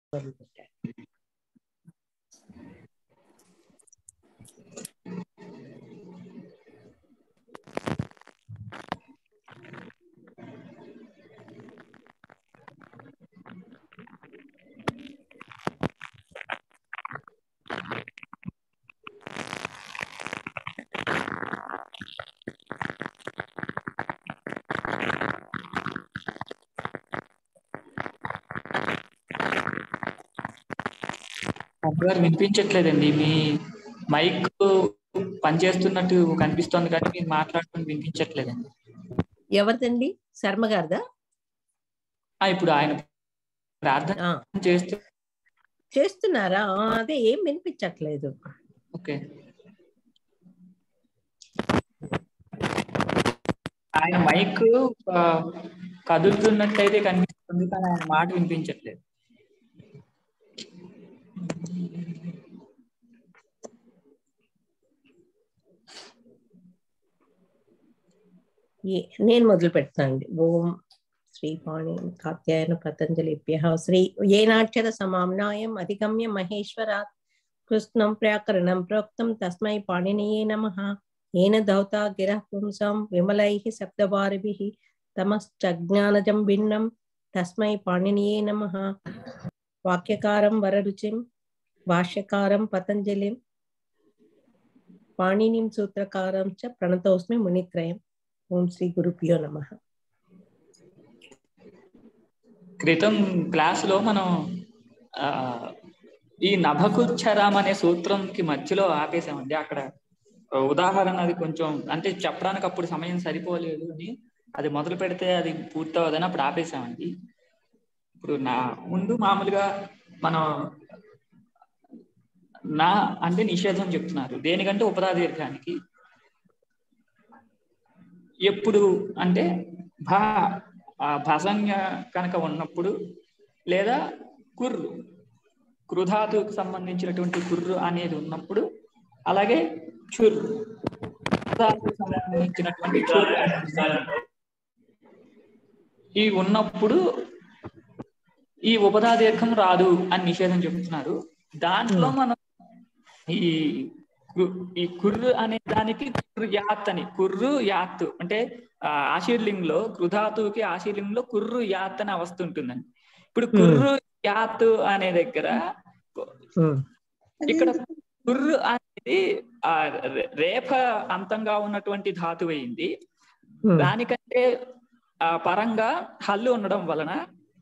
మొదలుపెట్టాడు. వినిపించట్లేదండి. మీ మైక్ పనిచేస్తున్నట్టు కనిపిస్తోంది కానీ మీరు మాట్లాడుతున్న వినిపించట్లేదండి. ఎవరిదండి? శర్మ గారిదా? ఇప్పుడు ఆయన ప్రార్థన చేస్తున్నారా? అదే ఏం వినిపించట్లేదు. ఓకే, ఆయన మైక్ కదులుతున్నట్టయితే కనిపిస్తుంది కానీ ఆయన మాట వినిపించట్లేదు. నేను మొదలు పెడతానండి. ఓం శ్రీ పాణి కాత్యాయన పతంజలిభ్య శ్రీ ఏనాక్షర సమామ్నాయం అధిగమ్య మహేశ్వరాత్ కృష్ణం వ్యాకరణం ప్రోక్తం తస్మై పాణినీయే నమః. ఏన ధౌతా గిరః పుంసాం విమలైః శబ్దవారిభిః తమశ్చజ్ఞానజం భిన్నం తస్మై పాణినీయే నమః. వాక్యకారం వరరుచిం భాష్యకారం పతంజలిం పాణినిం సూత్రకారం చ ప్రణతోస్మి మునిత్రయం. ఓం శ్రీ గురుభ్యో నమః. క్రితం క్లాసులో మనం ఈ నభకుచ్చరం అనే సూత్రంకి మధ్యలో ఆపేసామండి. అక్కడ ఉదాహరణ అది కొంచెం అంటే చెప్పడానికి అప్పుడు సమయం సరిపోలేదు అని అది మొదలు పెడితే అది పూర్తవదని అప్పుడు ఆపేసామండి. ఇప్పుడు ముందు మామూలుగా మనం నా అంటే నిషేధం చెప్తున్నారు. దేనికంటే ఉపరాదీర్ఘానికి. ఎప్పుడు అంటే భసంజ్ఞ కనుక ఉన్నప్పుడు, లేదా కృధాతుకు సంబంధించినటువంటి కుర్రు అనేది ఉన్నప్పుడు, అలాగే సంబంధించినటువంటి ఈ ఉన్నప్పుడు ఈ ఉపదాదీర్ఘం రాదు అని నిషేధం చెబుతున్నారు. దాంట్లో మనం ఈ కుర్రు అనే దానికి యాత్ అని, కుర్రు యాత్ అంటే ఆశీర్లింగంలో కృధాతుకి ఆశీర్లింగంలో కుర్రు యాత్ అనే అవస్థ ఉంటుందండి. ఇప్పుడు కుర్రు యాత్ అనే దగ్గర ఇక్కడ కుర్రు అనేది రేఫ అంతంగా ఉన్నటువంటి ధాతువు అయింది. దానికంటే పరంగా హల్లు ఉండడం వలన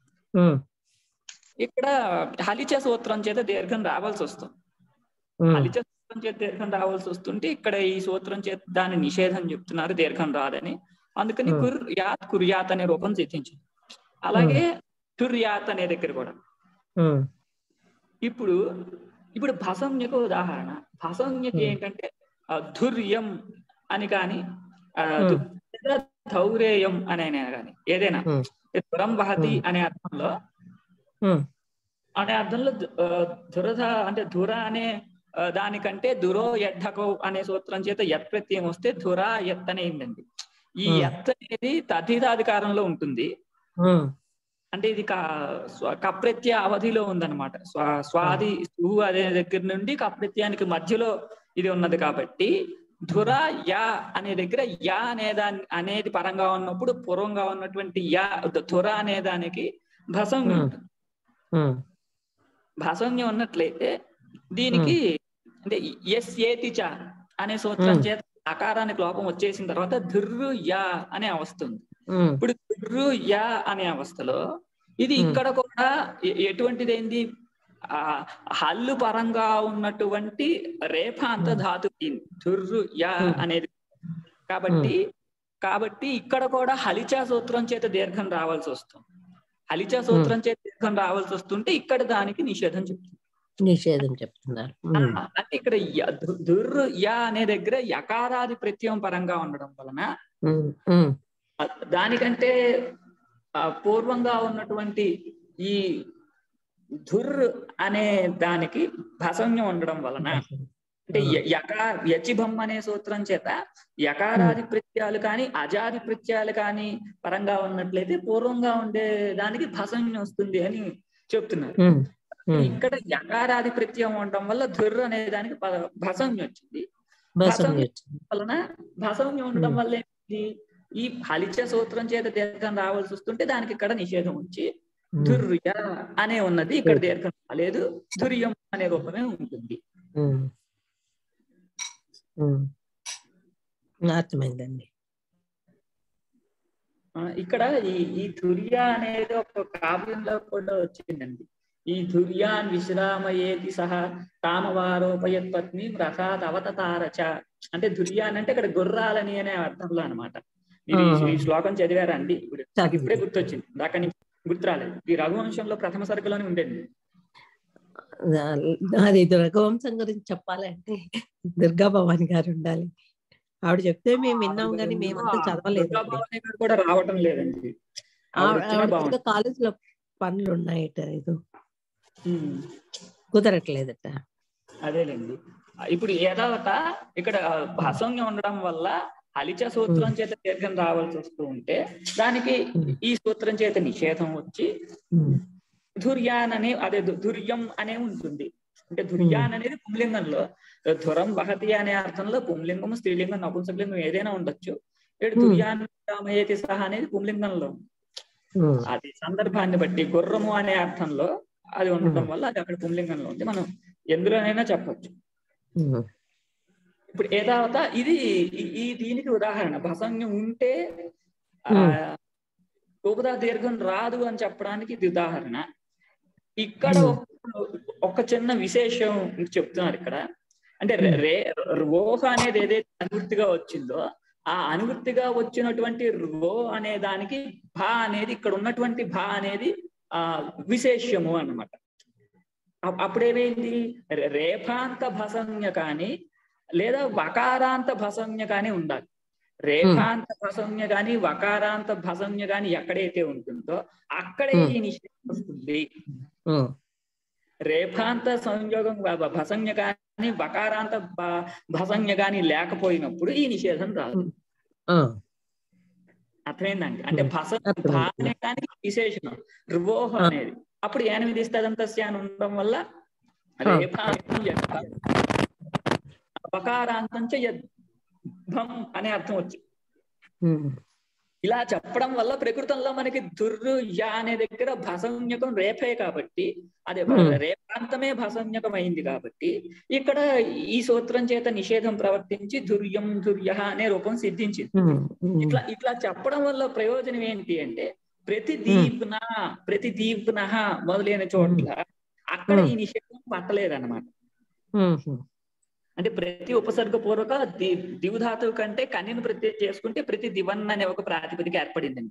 ఇక్కడ హలిచ సూత్రం చేత దీర్ఘం రావాల్సి వస్తుంది. హలిచ సూత్రం చేత దీర్ఘం రావాల్సి వస్తుంటే ఇక్కడ ఈ సూత్రం చేత దాని నిషేధం చెప్తున్నారు, దీర్ఘం రాదని. అందుకని కుర్యాత్ అనే రూపం సిద్ధించింది. అలాగే తుర్యాత్ అనే దగ్గర కూడా ఇప్పుడు భసంజ్ఞకు ఉదాహరణ. భసంజ్ఞకి ఏంటంటే ధుర్యం అని కానీ ధౌరేయం అని కానీ ఏదైనా దురం వహతి అనే అర్థంలో దురధ అంటే ధుర అనే దానికంటే దురో ఎడ్డకో అనే సూత్రం చేత యత్ ప్రత్యయం వస్తే ధురా ఎత్ అనేందండి. ఈ ఎత్ అనేది తద్ధితాధికారంలో ఉంటుంది. అంటే ఇది కప్రత్యయ అవధిలో ఉందన్నమాట. స్వాది సు అనే దగ్గర నుండి కప్రత్యయానికి మధ్యలో ఇది ఉన్నది కాబట్టి ధుర యా అనే దగ్గర యా అనేది పరంగా ఉన్నప్పుడు పూర్వంగా ఉన్నటువంటి యా ధుర అనే దానికి భసంజ్ఞ ఉంటుంది. భసంజ్ఞ ఉన్నట్లయితే దీనికి అంటే ఎస్ ఏతి చ అనే సూత్రం చేత ఆకారానికి లోపం వచ్చేసిన తర్వాత ధుర్రు యా అనే అవస్థ ఉంది. ఇప్పుడు ధుర్రు యా అనే అవస్థలో ఇది ఇక్కడ కూడా ఎటువంటిది ఏంది, హల్లు పరంగా ఉన్నటువంటి రేఫాంత ధాతు ధుర్రు యా అనేది. కాబట్టి ఇక్కడ కూడా హలిచా సూత్రం చేత దీర్ఘం రావాల్సి వస్తుంది. హలిచా సూత్రం చేత దీర్ఘం రావాల్సి వస్తుంటే ఇక్కడ దానికి నిషేధం చెప్తున్నారు. అంటే ఇక్కడ దుర్రు యా అనే దగ్గర యకారాది ప్రత్యయం పరంగా ఉండడం వలన దానికంటే పూర్వంగా ఉన్నటువంటి ఈ ధుర్ అనే దానికి భసంజ్ఞ ఉండడం వలన అంటే యచిభం అనే సూత్రం చేత యకారాది ప్రత్యయాలు కానీ అజాది ప్రత్యయాలు కానీ పరంగా ఉన్నట్లయితే పూర్వంగా ఉండే దానికి భసంజ్ఞ వస్తుంది అని చెప్తున్నారు. ఇక్కడ యకారాది ప్రత్యయం ఉండటం వల్ల ధుర్ అనే దానికి భసంజ్ఞ వచ్చింది. వలన భసంజ్ఞ ఉండడం వల్ల ఏంటి, ఈ హలిచ సూత్రం చేత దీర్ఘం రావాల్సి వస్తుంటే దానికి ఇక్కడ నిషేధం వచ్చి ధుర్య అనే ఉన్నది, ఇక్కడ దీర్ఘం రాలేదు, ధుర్యం అనే రూపమే ఉంటుంది. అర్థమైందండి. ఇక్కడ ఈ ధుర్య అనేది ఒక కావ్యంలో కూడా వచ్చిందండి. ఈ ధుర్యాన్ విశ్రామయేతి సహ తామవారోపయత్ పత్ని రసాత్ అవతారచ అంటే ధుర్యాన్ అంటే ఇక్కడ గుర్రాలని అనే అర్థంలో అనమాట. మీరు ఈ శ్లోకం చదివారా అండి? ఇప్పుడే గుర్తొచ్చింది, దాకా గుర్తు రాలేదు. ఈ రఘువంశంలో ప్రథమ సరుకులోనే ఉండేది. అది రఘువంశం గురించి చెప్పాలంటే దుర్గా భవాని గారు ఉండాలి. ఆవిడ చెప్తే మేము విన్నాం కానీ మేమంతా చదవలేదు. కూడా రావటం లేదండి, కాలేజీలో పనులు ఉన్నాయట, ఇది కుదరట్లేదట. అదేలేండి. ఇప్పుడు ఏదావత ఇక్కడ భసంగా ఉండడం వల్ల హలిచ సూత్రం చేత దీర్ఘం రావాల్సి వస్తూ ఉంటే దానికి ఈ సూత్రం చేత నిషేధం వచ్చి ధుర్యాన్ అనే అదే ధుర్యం అనే ఉంటుంది. అంటే ధుర్యాన్ అనేది పుంలింగంలో ధురం వహతి అనే అర్థంలో పుంలింగం, స్త్రీలింగం, నపుంసకలింగం ఏదైనా ఉండొచ్చు. ధుర్యాన్ రామయేతి సహా అనేది పుంలింగంలో, అది సందర్భాన్ని బట్టి గుర్రము అనే అర్థంలో అది ఉండటం వల్ల అది అక్కడ పుంలింగంలో ఉంది. మనం ఎందులోనైనా చెప్పచ్చు. ఇప్పుడు ఏదావత ఇది ఈ దీనికి ఉదాహరణ. భసంజ్ఞం ఉంటే ఉపదా దీర్ఘం రాదు అని చెప్పడానికి ఇది ఉదాహరణ. ఇక్కడ ఒక చిన్న విశేషం చెప్తున్నారు ఇక్కడ. అంటే రోహ అనేది ఏదైతే అనువృత్తిగా వచ్చిందో ఆ అనువృత్తిగా వచ్చినటువంటి రో అనే దానికి భా అనేది ఇక్కడ ఉన్నటువంటి భా అనేది విశేషము అన్నమాట. అప్పుడేమైంది, రేఫాంత భసంజ్ఞ కానీ లేదా వకారాంత భసంజ్ఞ కానీ ఉండాలి. రేఫాంత భసంజ్ఞ కానీ వకారాంత భసంజ్ఞ కానీ ఎక్కడైతే ఉంటుందో అక్కడే ఈ నిషేధం వస్తుంది. రేఫాంత సంయోగం భసంజ్ఞ కానీ వకారాంత భసంజ్ఞ కానీ లేకపోయినప్పుడు ఈ నిషేధం రాదు. అర్థమైందండి? అంటే భస అనేదానికి విశేషణం రువోహ అనేది. అప్పుడు 8 స్తదంతస్య అని ఉండడం వల్ల రేఫాంతం వకారాంతం యద్భం అనే అర్థం వచ్చి ఇలా చెప్పడం వల్ల ప్రకృతంలో మనకి దుర్రు యా అనే దగ్గర భసంజ్ఞకం రేఫే కాబట్టి అదే రేపాంతమే భసంజ్ఞకం అయింది కాబట్టి ఇక్కడ ఈ సూత్రం చేత నిషేధం ప్రవర్తించి దుర్యం దుర్య అనే రూపం సిద్ధించింది. ఇట్లా చెప్పడం వల్ల ప్రయోజనం ఏంటి అంటే ప్రతి దీప్న మొదలైన చోట్ల అక్కడ ఈ నిషేధం పట్టలేదన్నమాట. అంటే ప్రతి ఉపసర్గ పూర్వక దివుధాతువు కంటే కన్యను ప్రత్యయం చేసుకుంటే ప్రతి దివన్ అనే ఒక ప్రాతిపదిక ఏర్పడిందండి.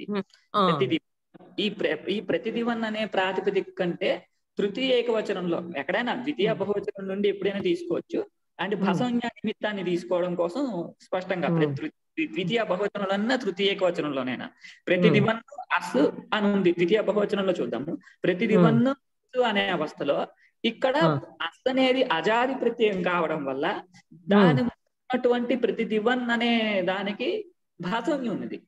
ఈ ప్రతి దివన్ అనే ప్రాతిపదిక కంటే తృతీయ ఏకవచనంలో ఎక్కడైనా ద్వితీయ బహువచనం నుండి ఎప్పుడైనా తీసుకోవచ్చు. అంటే భసంజ్ఞ నిమిత్తాన్ని తీసుకోవడం కోసం స్పష్టంగా ద్వితీయ బహువచనంలో తృతీయ ఏకవచనంలోనైనా ప్రతి దివన్ అస్ అని ఉంది. ద్వితీయ బహువచనంలో చూద్దాము. ప్రతి దివన్ అనే అవస్థలో ఇక్కడ అస్ అనేది అజాది ప్రత్యయం కావడం వల్ల దాని ఉన్నటువంటి ప్రతి దివన్ అనే దానికి భాసంజ్ఞ ఉన్నది.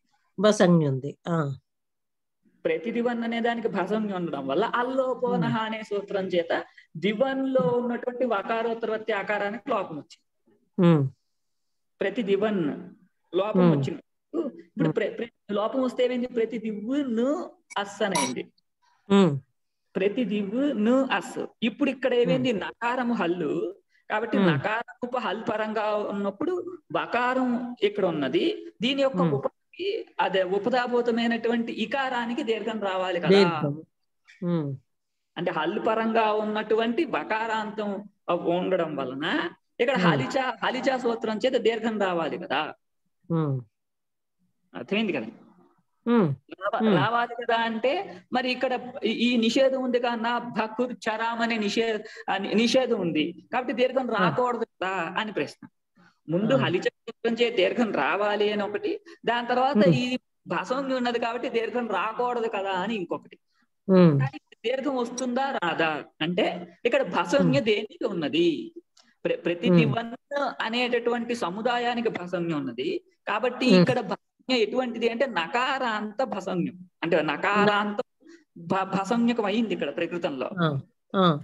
ప్రతి దివన్ అనే దానికి భాసంజ్ఞ ఉండడం వల్ల అల్లోపోనహ అనే సూత్రం చేత దివన్ లో ఉన్నటువంటి వకారోత్తరవత్తి ఆకారానికి లోపం వచ్చింది. ప్రతి దివన్ లోపం వచ్చింది. ఇప్పుడు లోపం వస్తే ఏమైంది, ప్రతి దివ్వును అస్ అనేది ప్రతి దివ్వును అస్. ఇప్పుడు ఇక్కడ ఏమైంది, నకారము హల్లు కాబట్టి నకారము హల్ పరంగా ఉన్నప్పుడు వకారం ఇక్కడ ఉన్నది. దీని యొక్క అదే ఉపదాభూతమైనటువంటి ఇకారానికి దీర్ఘం రావాలి కదా. అంటే హల్లు పరంగా ఉన్నటువంటి వకారాంతం ఉండడం వలన ఇక్కడ హలిచా సూత్రం చేత దీర్ఘం రావాలి కదా. అర్థమైంది కదా? రావాలి కదా అంటే మరి ఇక్కడ ఈ నిషేధం ఉంది కదా, భకుర్ చరాం అనే నిషేధం ఉంది కాబట్టి దీర్ఘం రాకూడదు కదా అని ప్రశ్న. ముందు హలిచ సూత్రం చేత దీర్ఘం రావాలి అని ఒకటి, దాని తర్వాత ఈ భసంగి ఉన్నది కాబట్టి దీర్ఘం రాకూడదు కదా అని ఇంకొకటి. దీర్ఘం వస్తుందా రాదా అంటే ఇక్కడ భసంజ్ఞ దేనికి ఉన్నది, ప్రతి దివన్ అనేటటువంటి సముదాయానికి భసంజ్ఞ ఉన్నది కాబట్టి ఇక్కడ భసంజ్ఞ ఎటువంటిది అంటే నకారాంత భసంజ్ఞం. అంటే నకారాంత భసంజ్ఞకం అయింది ఇక్కడ ప్రకృతంలో.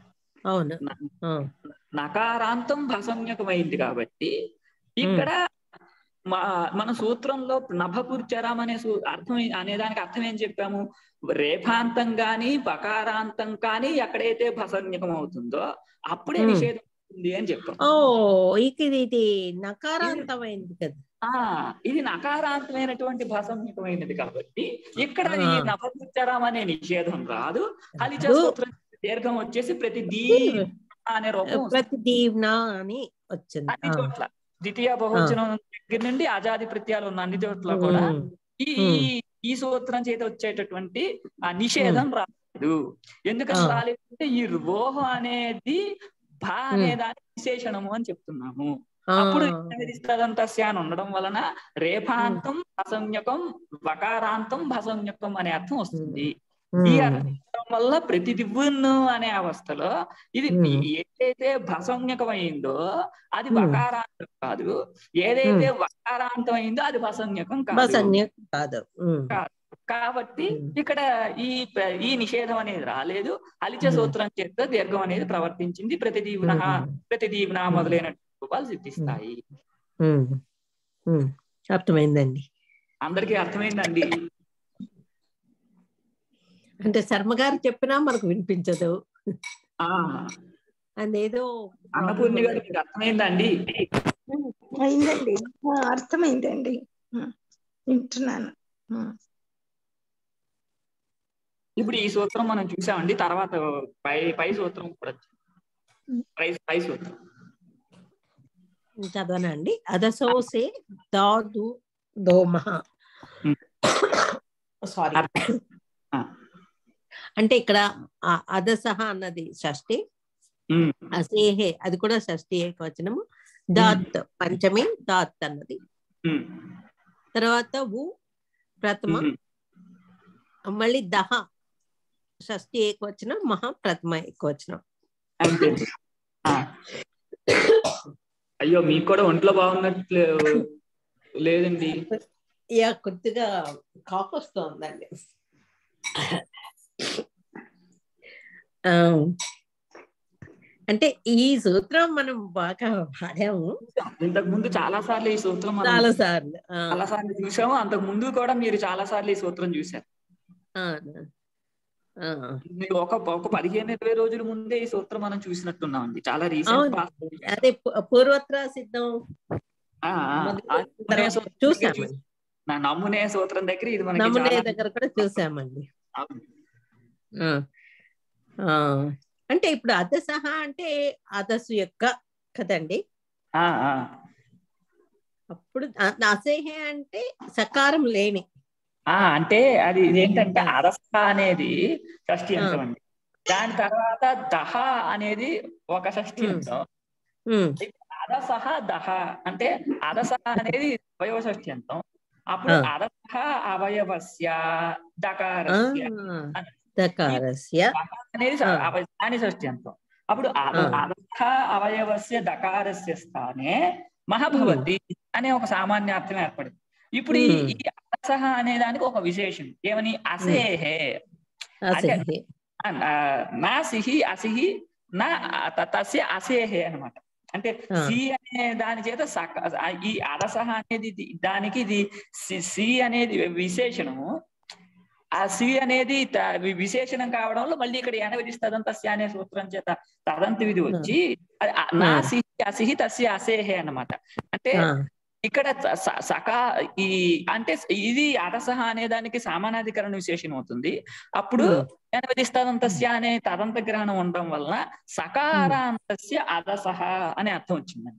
అవును. నకారాంతం భసంజ్ఞకమైంది కాబట్టి ఇక్కడ మన సూత్రంలో నభపుర్చరం అనే అర్థం అనేదానికి అర్థం ఏం చెప్పాము? రేఫాంతం గాని బకారాంతం కానీ ఎక్కడైతే భసంజ్ఞకం అవుతుందో అప్పుడే నిషేధం ఉంది అని చెప్పాం. ఇది నకారాంతమైంది కదా. ఇది నకారాంతమైనటువంటి భసంజ్ఞకమైనది కాబట్టి ఇక్కడ ఈ నభపుర్చరం అనే నిషేధం రాదు. హలిచ సూత్రం దీర్ఘం వచ్చేసి ప్రతిదీవ్ అనే రూపం, ప్రతిదీవ్న అని వచ్చింది అన్ని చోట్ల. ద్వితీయ బహువచనం దగ్గర నుండి అజాది ప్రత్యయాలు ఉన్న అన్ని చోట్ల కూడా ఈ సూత్రం చేత వచ్చేటటువంటి ఆ నిషేధం రాలేదు. ఎందుకని రాలేదంటే ఈ రోహ అనేది భా అనే దాని విశేషణము అని చెప్తున్నాము. అప్పుడు అని ఉండడం వలన రేఫాంతం భసంజ్ఞకం వకారాంతం భసంజ్ఞకం అనే అర్థం వస్తుంది. ఈ అర్థం వల్ల ప్రతిదివ్వును అనే అవస్థలో ఇది ఏదైతే భసంజ్ఞకం అయిందో అది వకారాంతం కాదు, ఏదైతే వకారాంతం అయిందో అది భసంజ్ఞకం కాదు. కాబట్టి ఇక్కడ ఈ నిషేధం అనేది రాలేదు. హలిచ సూత్రం చేత దీర్ఘం అనేది ప్రవర్తించింది. ప్రతిదీవన మొదలైన రూపాలు సిద్ధిస్తాయి. అర్థమైందండి. అందరికీ అర్థమైందండి. అంటే శర్మ గారు చెప్పినా మనకు వినిపించదు. అదేదో అన్నపూర్ణి గారు మీకు అర్థమైందండి? అయిందండి, అర్థమైందండి, వింటున్నాను. ఇప్పుడు ఈ సూత్రం మనం చూసామండి. తర్వాత పై సూత్రం కూడా పై సూత్రం చదవనండి. అదసోసే దాదు దోమహ. సారీ, అంటే ఇక్కడ అదసహ అన్నది షష్ఠి, అసేహే అది కూడా షష్ఠి ఏకవచనము, దాత్ పంచమి, దాత్ అన్నది, తర్వాత వు ప్రథమ, మళ్ళీ దహ షష్ఠి ఏకవచనం, మహా ప్రథమ ఏకవచనం. అయ్యో, మీకు కూడా ఒంట్లో బాగున్నట్లు లేదండి. కొద్దిగా కాఫ్ వస్తుందండి. అంటే ఈ సూత్రం మనం బాగా వాడాము ఇంతకు ముందు చాలా సార్లు. ఈ సూత్రం చాలా సార్లు చూసాము. అంతకు ముందు కూడా మీరు చాలా సార్లు ఈ సూత్రం చూసారు. ఒక 15-20 రోజుల ముందే ఈ సూత్రం మనం చూసినట్టున్నామండి. చాలా రీసెంట్. అదే పూర్వత్ర సిద్ధం చూసాము. నమూనే సూత్రం దగ్గర ఇది మనకి నమూనే దగ్గర కూడా చూసామండి. అంటే ఇప్పుడు అదసహ అంటే అదస్సు యొక్క కదండి. అప్పుడు అసేహ అంటే సకారం లేని, అంటే అది ఏంటంటే అదసహ అనేది షష్ఠి అంతం అండి. దాని తర్వాత దహ అనేది ఒక షష్ఠి అంతం. అదసహ దహ అంటే అదసహ అనేది అవయవ షష్ఠి అంతం. అప్పుడు అదసహ అవయవస్య దకారస్య అనేది దాని షష్ఠి అంతం. అప్పుడు అదసహ అవయవస్య దకారస్య స్థానే మహాభవతి అనే ఒక సామాన్యార్థం ఏర్పడింది. ఇప్పుడు ఈ అదసహ అనే దానికి ఒక విశేషం ఏమని? అసేహే అంటే నా సిహి అసిహి నా తస్య అసేహే అనమాట. అంటే సి అనే దాని చేత ఈ అదసహ అనేది దానికి ఇది సి అనేది విశేషణము. ఆ సి అనేది విశేషణం కావడంలో మళ్ళీ ఇక్కడ ఎనవది తదంతస్య అనే సూత్రం చేత తదంత విధి వచ్చి నా సిహి అసిహి తస్య అసేహే అన్నమాట. అంటే ఇక్కడ అంటే ఇది అదసహ అనే దానికి సామానాధికరణ విశేషణం అవుతుంది. అప్పుడు ఎనవది తదంతస్య అనే తదంత గ్రహణం ఉండడం వలన సకారాంతస్య అదసహ అనే అర్థం వచ్చిందండి.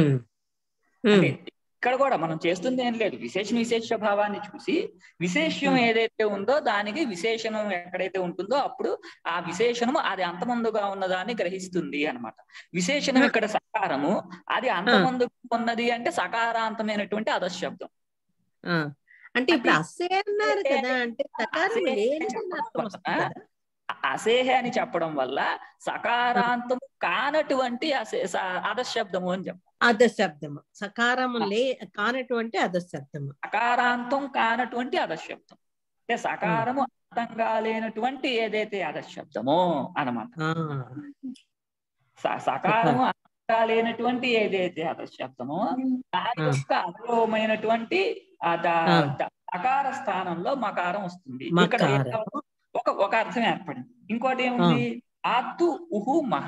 ఇక్కడ కూడా మనం చేస్తుంది ఏం లేదు, విశేష భావాన్ని చూసి విశేషం ఏదైతే ఉందో దానికి విశేషణం ఎక్కడైతే ఉంటుందో అప్పుడు ఆ విశేషణము అది అంతమందుగా ఉన్నదాన్ని గ్రహిస్తుంది అన్నమాట. విశేషణం ఇక్కడ సకారము, అది అంతమందుగా ఉన్నది అంటే సకారాంతమైనటువంటి అధశబ్దం. అంటే ఇప్పుడు అసే అన్నారు కదా, అంటే సకారం లేని అర్థం వస్తుంది కదా. అసేహే అని చెప్పడం వల్ల సకారాంతము కానటువంటి అధశబ్దము అని చెప్పాలి. అధశబ్దము సకారము కానటువంటి అధశబ్దము, సకారాంతం కానటువంటి అధశబ్దం అంటే సకారము అంతంగా లేనటువంటి ఏదైతే అధశబ్దమో అన్నమాట. సకారము లేనటువంటి ఏదైతే అధశబ్దమో దాని యొక్క అపూర్వమైనటువంటి దకార స్థానంలో మకారం వస్తుంది. ఇక్కడ ఒక అర్థం ఏర్పడింది. ఇంకోటి ఏముంది? దాత్తు ఉహు మహ,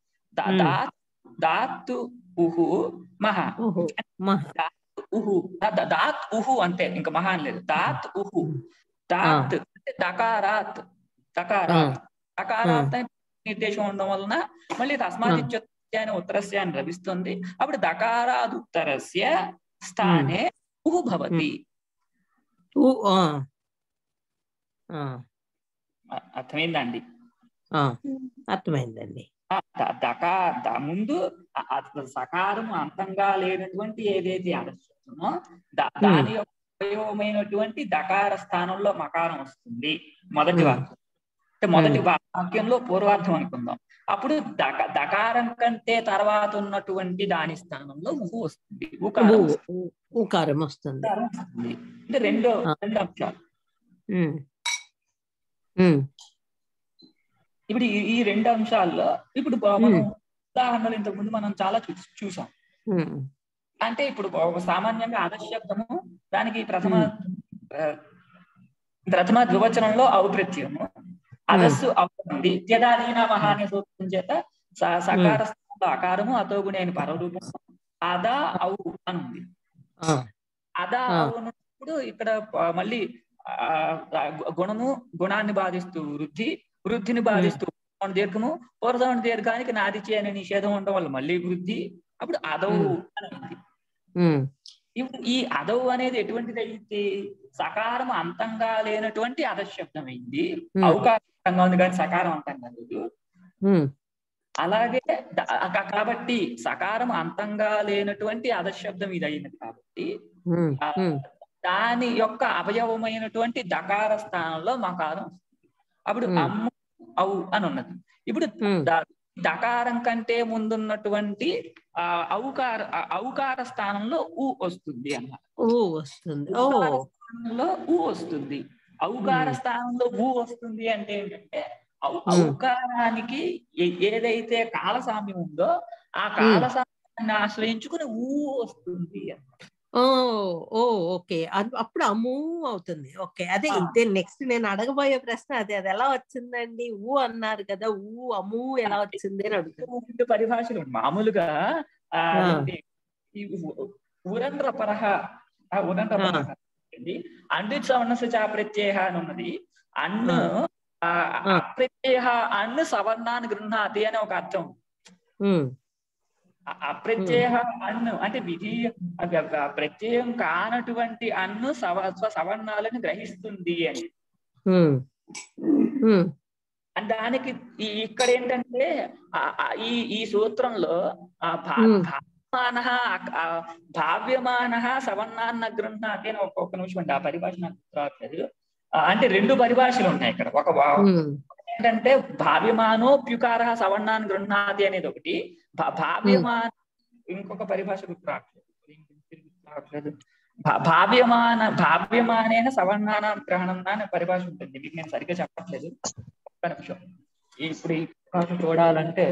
దాత్తు ఉహు మహ, దాత్ ఉహు అంతే, ఇంకా మహా అని లేదు. దాత్ ఉహు, దాత్ అంటే దకారాత్, దకారాత్ నిర్దేశం ఉండడం వలన మళ్ళీ తస్మాదిత్య ఉత్తరస్య అని లభిస్తుంది. అప్పుడు దకారాద్ ఉత్తరస్య స్థానే ఉహు భవతి. అర్థమైందండి? అర్థమైందండి. ముందు సకారం అంతంగా లేనటువంటి ఏదైతే అధశబ్దమో దాని యొక్క ఉపయోగమైనటువంటి దకార స్థానంలో మకారం వస్తుంది. మొదటి వాక్యం అంటే మొదటి వాక్యంలో పూర్వార్థం అనుకుందాం. అప్పుడు దకారం కంటే తర్వాత ఉన్నటువంటి దాని స్థానంలో ఉహు వస్తుంది, ఉకారం వస్తుంది. అంటే రెండు అంశాలు. ఇప్పుడు ఈ రెండు అంశాల్లో ఇప్పుడు మనం ఉదాహరణలు ఇంతకుముందు మనం చాలా చూసాం. అంటే ఇప్పుడు సామాన్యంగా అధశబ్దము దానికి ప్రథమ ద్వివచనంలో ఔప్రత్యము, అధస్సు అవుతుంది. త్యదాదీన మహా అనే సూత్రం చేత సకార స్థానంలో అకారము, అతోగుణి అని పరరూపము, అదా అవు అని ఉంది. అదా అవునప్పుడు ఇక్కడ మళ్ళీ గుణము గుణాన్ని బాధిస్తూ వృద్ధిని బాధిస్తూ దీర్ఘము, పూర్వసవర్ణ దీర్ఘానికి నాదిచి అనే నిషేధం ఉండడం వల్ల మళ్ళీ వృద్ధి, అప్పుడు అదవు అనేది. ఇప్పుడు ఈ అదవు అనేది ఎటువంటిది అయింది? సకారం అంతంగా లేనటువంటి అధశబ్దం అయింది. అవకాశంగా ఉంది కానీ సకారం అంతంగా లేదు. అలాగే కాబట్టి సకారం అంతంగా లేనటువంటి అధశబ్దం ఇది అయినది కాబట్టి దాని యొక్క అవయవమైనటువంటి దకార స్థానంలో మకారం. అప్పుడు అమ్ము అవు అని ఉన్నది. ఇప్పుడు దకారం కంటే ముందున్నటువంటి ఔకార స్థానంలో ఊ వస్తుంది అన్నమాట. స్థానంలో ఊ వస్తుంది. ఔకార స్థానంలో ఊ వస్తుంది అంటే ఏంటంటే ఔకారానికి ఏదైతే కాల సామ్యం ఉందో ఆ కాల సామ్యాన్ని ఆశ్రయించుకుని ఊ వస్తుంది అన్నమాట. ఓకే, అప్పుడు అమ్ము అవుతుంది. ఓకే, అదే ఇదే నెక్స్ట్ నేను అడగబోయే ప్రశ్న అదే, అది ఎలా వచ్చిందండి? ఊ అన్నారు కదా, ఊ అమ్ము ఎలా వచ్చింది అని అడుగుతాను. పరిభాషలు మామూలుగా ఉరంధ్ర పరహ అండిత్ సవర్ణస్య చ ప్రత్యయ అని ఉన్నది. అన్ను అప్రత్యయ అన్ను సవర్ణాన్ని గృహాతి అనే ఒక అర్థం. అప్రత్యయ అన్ను అంటే ప్రత్యయం కానటువంటి అన్ను సవర్ణాలను గ్రహిస్తుంది అని. దానికి ఇక్కడ ఏంటంటే ఈ సూత్రంలో భావ్యమాన సవర్ణాన్న గృహాతి అని ఒక్క నిమిషం అండి, ఆ పరిభాష నాకు రావట్లేదు. అంటే రెండు పరిభాషలు ఉన్నాయి ఇక్కడ. ఒక ఏంటంటే భావ్యమానోప్యుకార సవర్ణాన్ని గృహాతి అనేది ఒకటి, భావ్యమాన ఇంకొక పరిభాష గుర్తు రావట్లేదు. భావ్యమానేన సవర్ణాన గ్రహణం అనే పరిభాష ఉంటుంది. మీకు నేను సరిగ్గా చెప్పట్లేదు, ఒక్క నిమిషం. ఇప్పుడు ఈ పరిభాష చూడాలంటే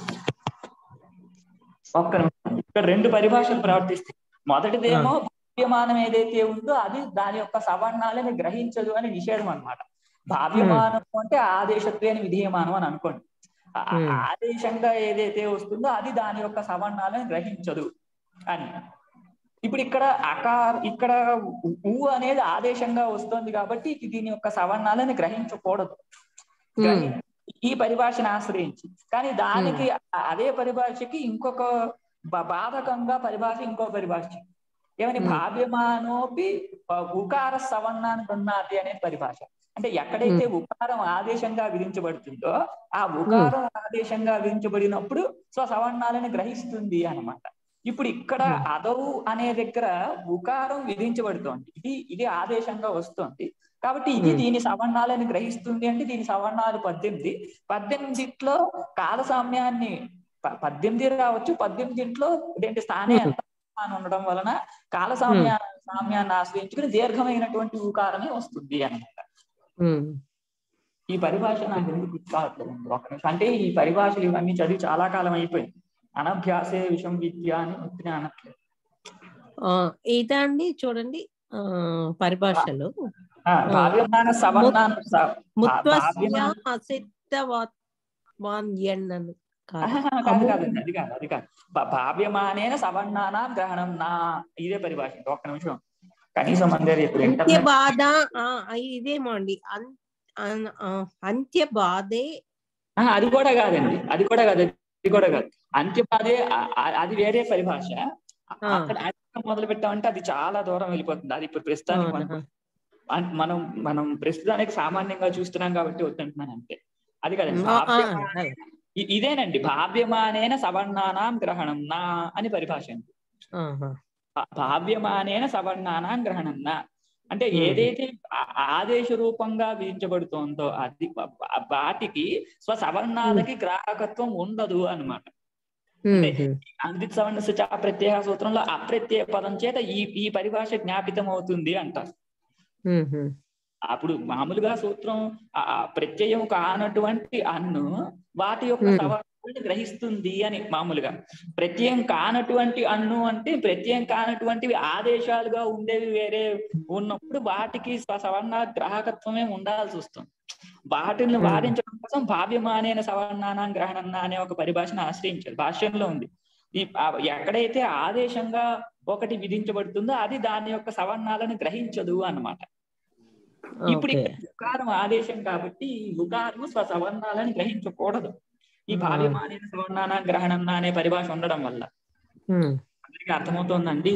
ఒక్క నిమిషం. ఇక్కడ రెండు పరిభాషలు ప్రవర్తిస్తాయి. మొదటిదేమో భావ్యమానం ఏదైతే ఉందో అది దాని యొక్క సవర్ణాలని గ్రహించదు అని నిషేధం అన్నమాట. భావ్యమానం అంటే ఆదేశత్వేన విధేయమానం అని అనుకోండి. ఆదేశంగా ఏదైతే వస్తుందో అది దాని యొక్క సవర్ణాలను గ్రహించదు అని. ఇప్పుడు ఇక్కడ ఊ అనేది ఆదేశంగా వస్తుంది కాబట్టి దీని యొక్క సవర్ణాలను గ్రహించకూడదు ఈ పరిభాషను ఆశ్రయించి. కానీ దానికి అదే పరిభాషకి ఇంకొక బాధకంగా పరిభాష ఇంకో పరిభాష ఏమని భావ్యమానోపి ఉకార సవర్ణాన్ని గృహాతి అనే పరిభాష. అంటే ఎక్కడైతే ఉకారం ఆదేశంగా విధించబడుతుందో ఆ ఉకారం ఆదేశంగా విధించబడినప్పుడు స్వసవర్ణాలను గ్రహిస్తుంది అన్నమాట. ఇప్పుడు ఇక్కడ అదవు అనే దగ్గర ఉకారం విధించబడుతోంది, ఇది ఆదేశంగా వస్తుంది కాబట్టి ఇది దీని సవర్ణాలను గ్రహిస్తుంది. అంటే దీని సవర్ణాలు 18. 18లో కాల సామ్యాన్ని 18 రావచ్చు, 18లో రెండు స్థానే అని ఉండడం వలన కాల సామ్యాన్ని ఆశ్రయించుకుని దీర్ఘమైనటువంటి ఉకారమే వస్తుంది అన్నమాట. ఈ పరిభాష నాకు ఎందుకు గుర్తు కావట్లేదు ఒక నిమిషం. అంటే ఈ పరిభాషలు ఇవన్నీ చదివి చాలా కాలం అయిపోయింది. అనభ్యాసే విషం విద్య అని ఉత్తినే అనట్లేదు. ఇదా అండి చూడండి పరిభాషలు భావ్యమాన సవర్ణాన కాదండి, అది కాదు. భావ్యమానేన సవర్ణానాం గ్రహణం నా ఇదే పరిభాష. ఒక్క నిమిషం కనీసం అందరు ఇప్పుడు బాధ ఇదేమో అండి అంత్య బాధే. అది కూడా కాదండి, అది కూడా కాదు. అంత్యబాధే అది వేరే పరిభాష. అక్కడ మొదలు పెట్టామంటే అది చాలా దూరం వెళ్ళిపోతుంది. అది ఇప్పుడు ప్రస్తుతానికి మనం ప్రస్తుతానికి సామాన్యంగా చూస్తున్నాం కాబట్టి వద్దంటున్నాను అంతే. అది కదండి ఇదేనండి భావ్యమానేన సవర్ణానాం గ్రహణం నా అని పరిభాష అండి. భావ్యమానేన సవర్ణానాం గ్రహణం నా అంటే ఏదైతే ఆదేశ రూపంగా విధించబడుతోందో అది వాటికి స్వసవర్ణాలకి గ్రాహకత్వం ఉండదు అన్నమాట. అంటే అందిత్ సవర్ణ ప్రత్యయ సూత్రంలో అప్రత్యయ పదం చేత ఈ పరిభాష జ్ఞాపితం అవుతుంది అంటారు. అప్పుడు మామూలుగా సూత్రం ప్రత్యయం కానటువంటి అన్ను వాటి యొక్క సవర్ణాలను గ్రహిస్తుంది అని మామూలుగా. ప్రత్యయం కానటువంటి అన్ను అంటే ప్రత్యయం కానటువంటివి ఆదేశాలుగా ఉండేవి వేరే ఉన్నప్పుడు వాటికి సవర్ణ గ్రాహకత్వమే ఉండాల్సి వస్తుంది. వాటిని వాదించడం కోసం భావ్యమానైన సవర్ణానాం గ్రహణం అనే ఒక పరిభాషను ఆశ్రయించారు. భాష్యంలో ఉంది. ఎక్కడైతే ఆదేశంగా ఒకటి విధించబడుతుందో అది దాని యొక్క సవర్ణాలను గ్రహించదు అన్నమాట. ఇప్పుడు ఉకారం ఆదేశం కాబట్టి ఈ ఉకారము స్వసవర్ణాలను గ్రహించకూడదు. ఈ భావ్యమానైన సవర్ణానాం గ్రహణం అనే పరిభాష ఉండడం వల్ల. అందరికీ అర్థమవుతోందండి?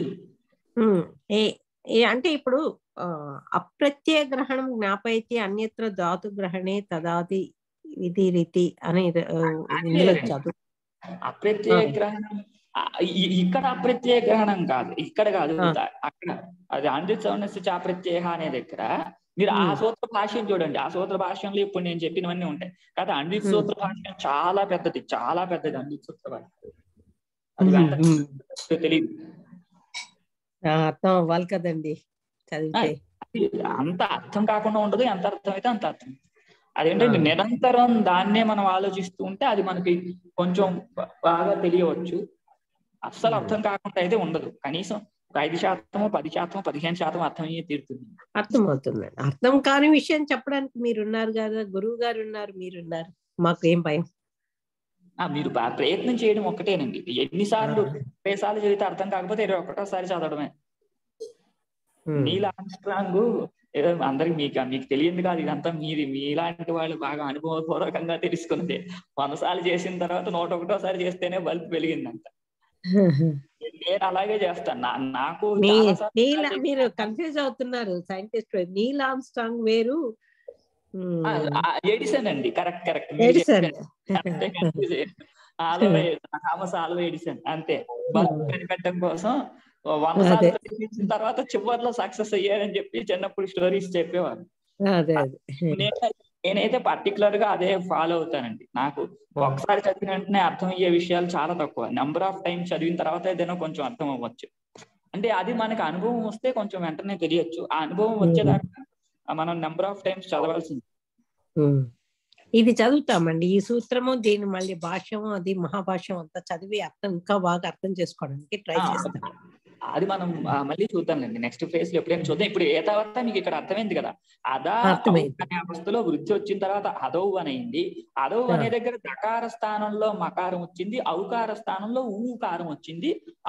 అంటే ఇప్పుడు అప్రత్యయ గ్రహణం జ్ఞాపయతి అన్యత్ర ధాతు గ్రహణే తదాది విధి రీతి అని చదువు. అప్రత్యయ గ్రహణం ఇక్కడ అప్రత్యయ గ్రహణం కాదు, ఇక్కడ కాదు, అక్కడ అది అందిత్ సవర్ణస్య చాప్రత్యయ అనే దగ్గర మీరు ఆ సూత్ర భాష్యం చూడండి. ఆ సూత్ర భాష్యంలో ఇప్పుడు నేను చెప్పినవన్నీ ఉంటాయి. కాదు అందిత్ సూత్ర భాష్యం చాలా పెద్దది అందిత్ సూత్ర భాష్యం. అది తెలియదు, అర్థం అవ్వాలి కదండి చదివితే. అంత అర్థం కాకుండా ఉండదు, ఎంత అర్థం అయితే అంత అర్థం. అదేంటంటే నిరంతరం దాన్నే మనం ఆలోచిస్తూ ఉంటే అది మనకి కొంచెం బాగా తెలియవచ్చు. అస్సలు అర్థం కాకుండా అయితే ఉండదు. కనీసం 5%, 10%, 15% అర్థమయ్యే తీరుతుంది. అర్థమవుతుంది. అర్థం కాని విషయం చెప్పడానికి మీరున్నారు కదా, గురువు గారు ఉన్నారు, మీరున్నారు, మాకు ఏం భయం. మీరు ప్రయత్నం చేయడం ఒక్కటేనండి. ఎన్నిసార్లు 20 సార్లు చదివితే అర్థం కాకపోతే 21సారి చదవడమే. నీల్ ఆర్మ్స్ట్రాంగ్ ఏదో అందరికి మీకు తెలియదు కాదు, ఇదంతా మీలాంటి వాళ్ళు బాగా అనుభవపూర్వకంగా తెలుసుకున్నది. 100 సార్లు చేసిన తర్వాత 101సారి చేస్తేనే బల్బ్ వెలిగిందంట. నేను అలాగే చేస్తాను. నాకు మీరు కన్ఫ్యూజ్ అవుతున్నారు. సైంటిస్ట్ నీల్ ఆర్మ్స్ట్రాంగ్ వేరు, ఎడిసన్ అండి. Correct Thomas Alva Edison. అంతే, బల్బ్ కనిపెట్టడం కోసం 100 సార్లు ప్రయత్నించిన తర్వాత చివరిలో సక్సెస్ అయ్యారని చెప్పి చిన్నప్పుడు స్టోరీస్ చెప్పేవారు. నేనైతే పర్టికులర్ గా అదే ఫాలో అవుతానండి. నాకు ఒకసారి చదివిన వెంటనే అర్థమయ్యే విషయాలు చాలా తక్కువ. నెంబర్ ఆఫ్ టైమ్స్ చదివిన తర్వాత ఏదైనా కొంచెం అర్థం అవ్వచ్చు. అంటే అది మనకు అనుభవం వస్తే కొంచెం వెంటనే తెలియచ్చు. ఆ అనుభవం వచ్చేదాకా మనం నెంబర్ ఆఫ్ టైమ్స్ చదవాల్సింది. ఇది చదువుతామండి ఈ సూత్రము, దీని మళ్ళీ భాష్యము, అది మహాభాష్యం అంతా చదివి ఇంకా బాగా అర్థం చేసుకోవడానికి ట్రై చేస్తాం. అది మనం మళ్ళీ చూద్దాంలేండి నెక్స్ట్ ఫేజ్ లో ఎప్పుడైనా చూద్దాం. ఇప్పుడు ఏ తర్వాత మీకు ఇక్కడ అర్థమైంది కదా, అదా అనే అవస్థలో వృద్ధి వచ్చిన తర్వాత అదౌ అనేది. అదౌ అనే దగ్గర దకార స్థానంలో మకారం వచ్చింది, ఔకార స్థానంలో ఊకారం వచ్చింది.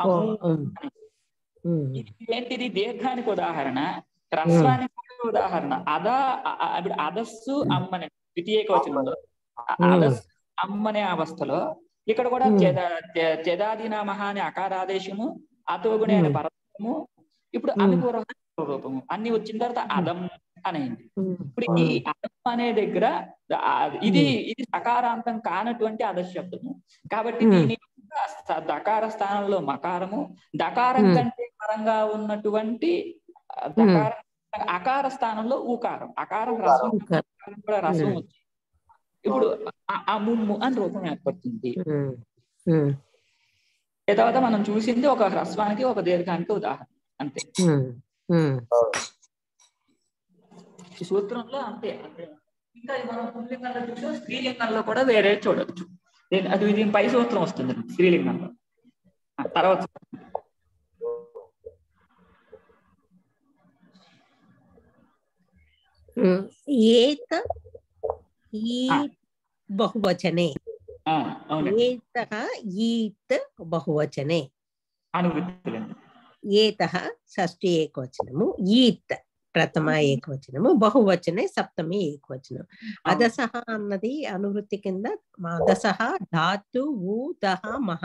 ఏంటిది? దీర్ఘానికి ఉదాహరణ, హ్రస్వానికి ఉదాహరణ. ఇప్పుడు అదస్సు అమ్మనే ద్వితీయ వచనంలో అదస్సు అమ్మనే అవస్థలో ఇక్కడ కూడా చెదాదినామహ అనే అకారాదేశము, అతోగుణి అనే పరము, ఇప్పుడు అమిపూర్వ రూపము అన్ని వచ్చిన తర్వాత అదం అనేది. ఇప్పుడు ఈ అదం అనే దగ్గర ఇది సకారాంతం కానటువంటి అదశబ్దము కాబట్టి దీని దకార స్థానంలో మకారము, దకారం కంటే పరంగా ఉన్నటువంటి దకారం అకార స్థానంలో ఊకారం, అకారం రసం కూడా రసం వచ్చి ఇప్పుడు అముమ్ము అని రూపం ఏర్పడుతుంది. తర్వాత మనం చూసింది ఒక హ్రస్వానికి ఒక దీర్ఘానికి ఉదాహరణ అంతే. ఈ సూత్రంలో అంతే. ఇంకా అది మనం పుల్లింగంలో చూసాం, స్త్రీలింగంలో కూడా వేరే చూడొచ్చు. అది దీని పై సూత్రం వస్తుంది స్త్రీలింగంలో. తర్వాత ఏత ఈ బహువచనే, ఏతః ఈత్ బహువచనే, అనువృత్తులండి. ఏతః షష్ఠి ఏకవచనము, ఈత్ ప్రథమ ఏకవచనము, బహువచనే సప్తమి ఏకవచనం. అదసహ అన్నది అనువృత్తి కింద. అదసహ ధాతు ఊ దహ మహ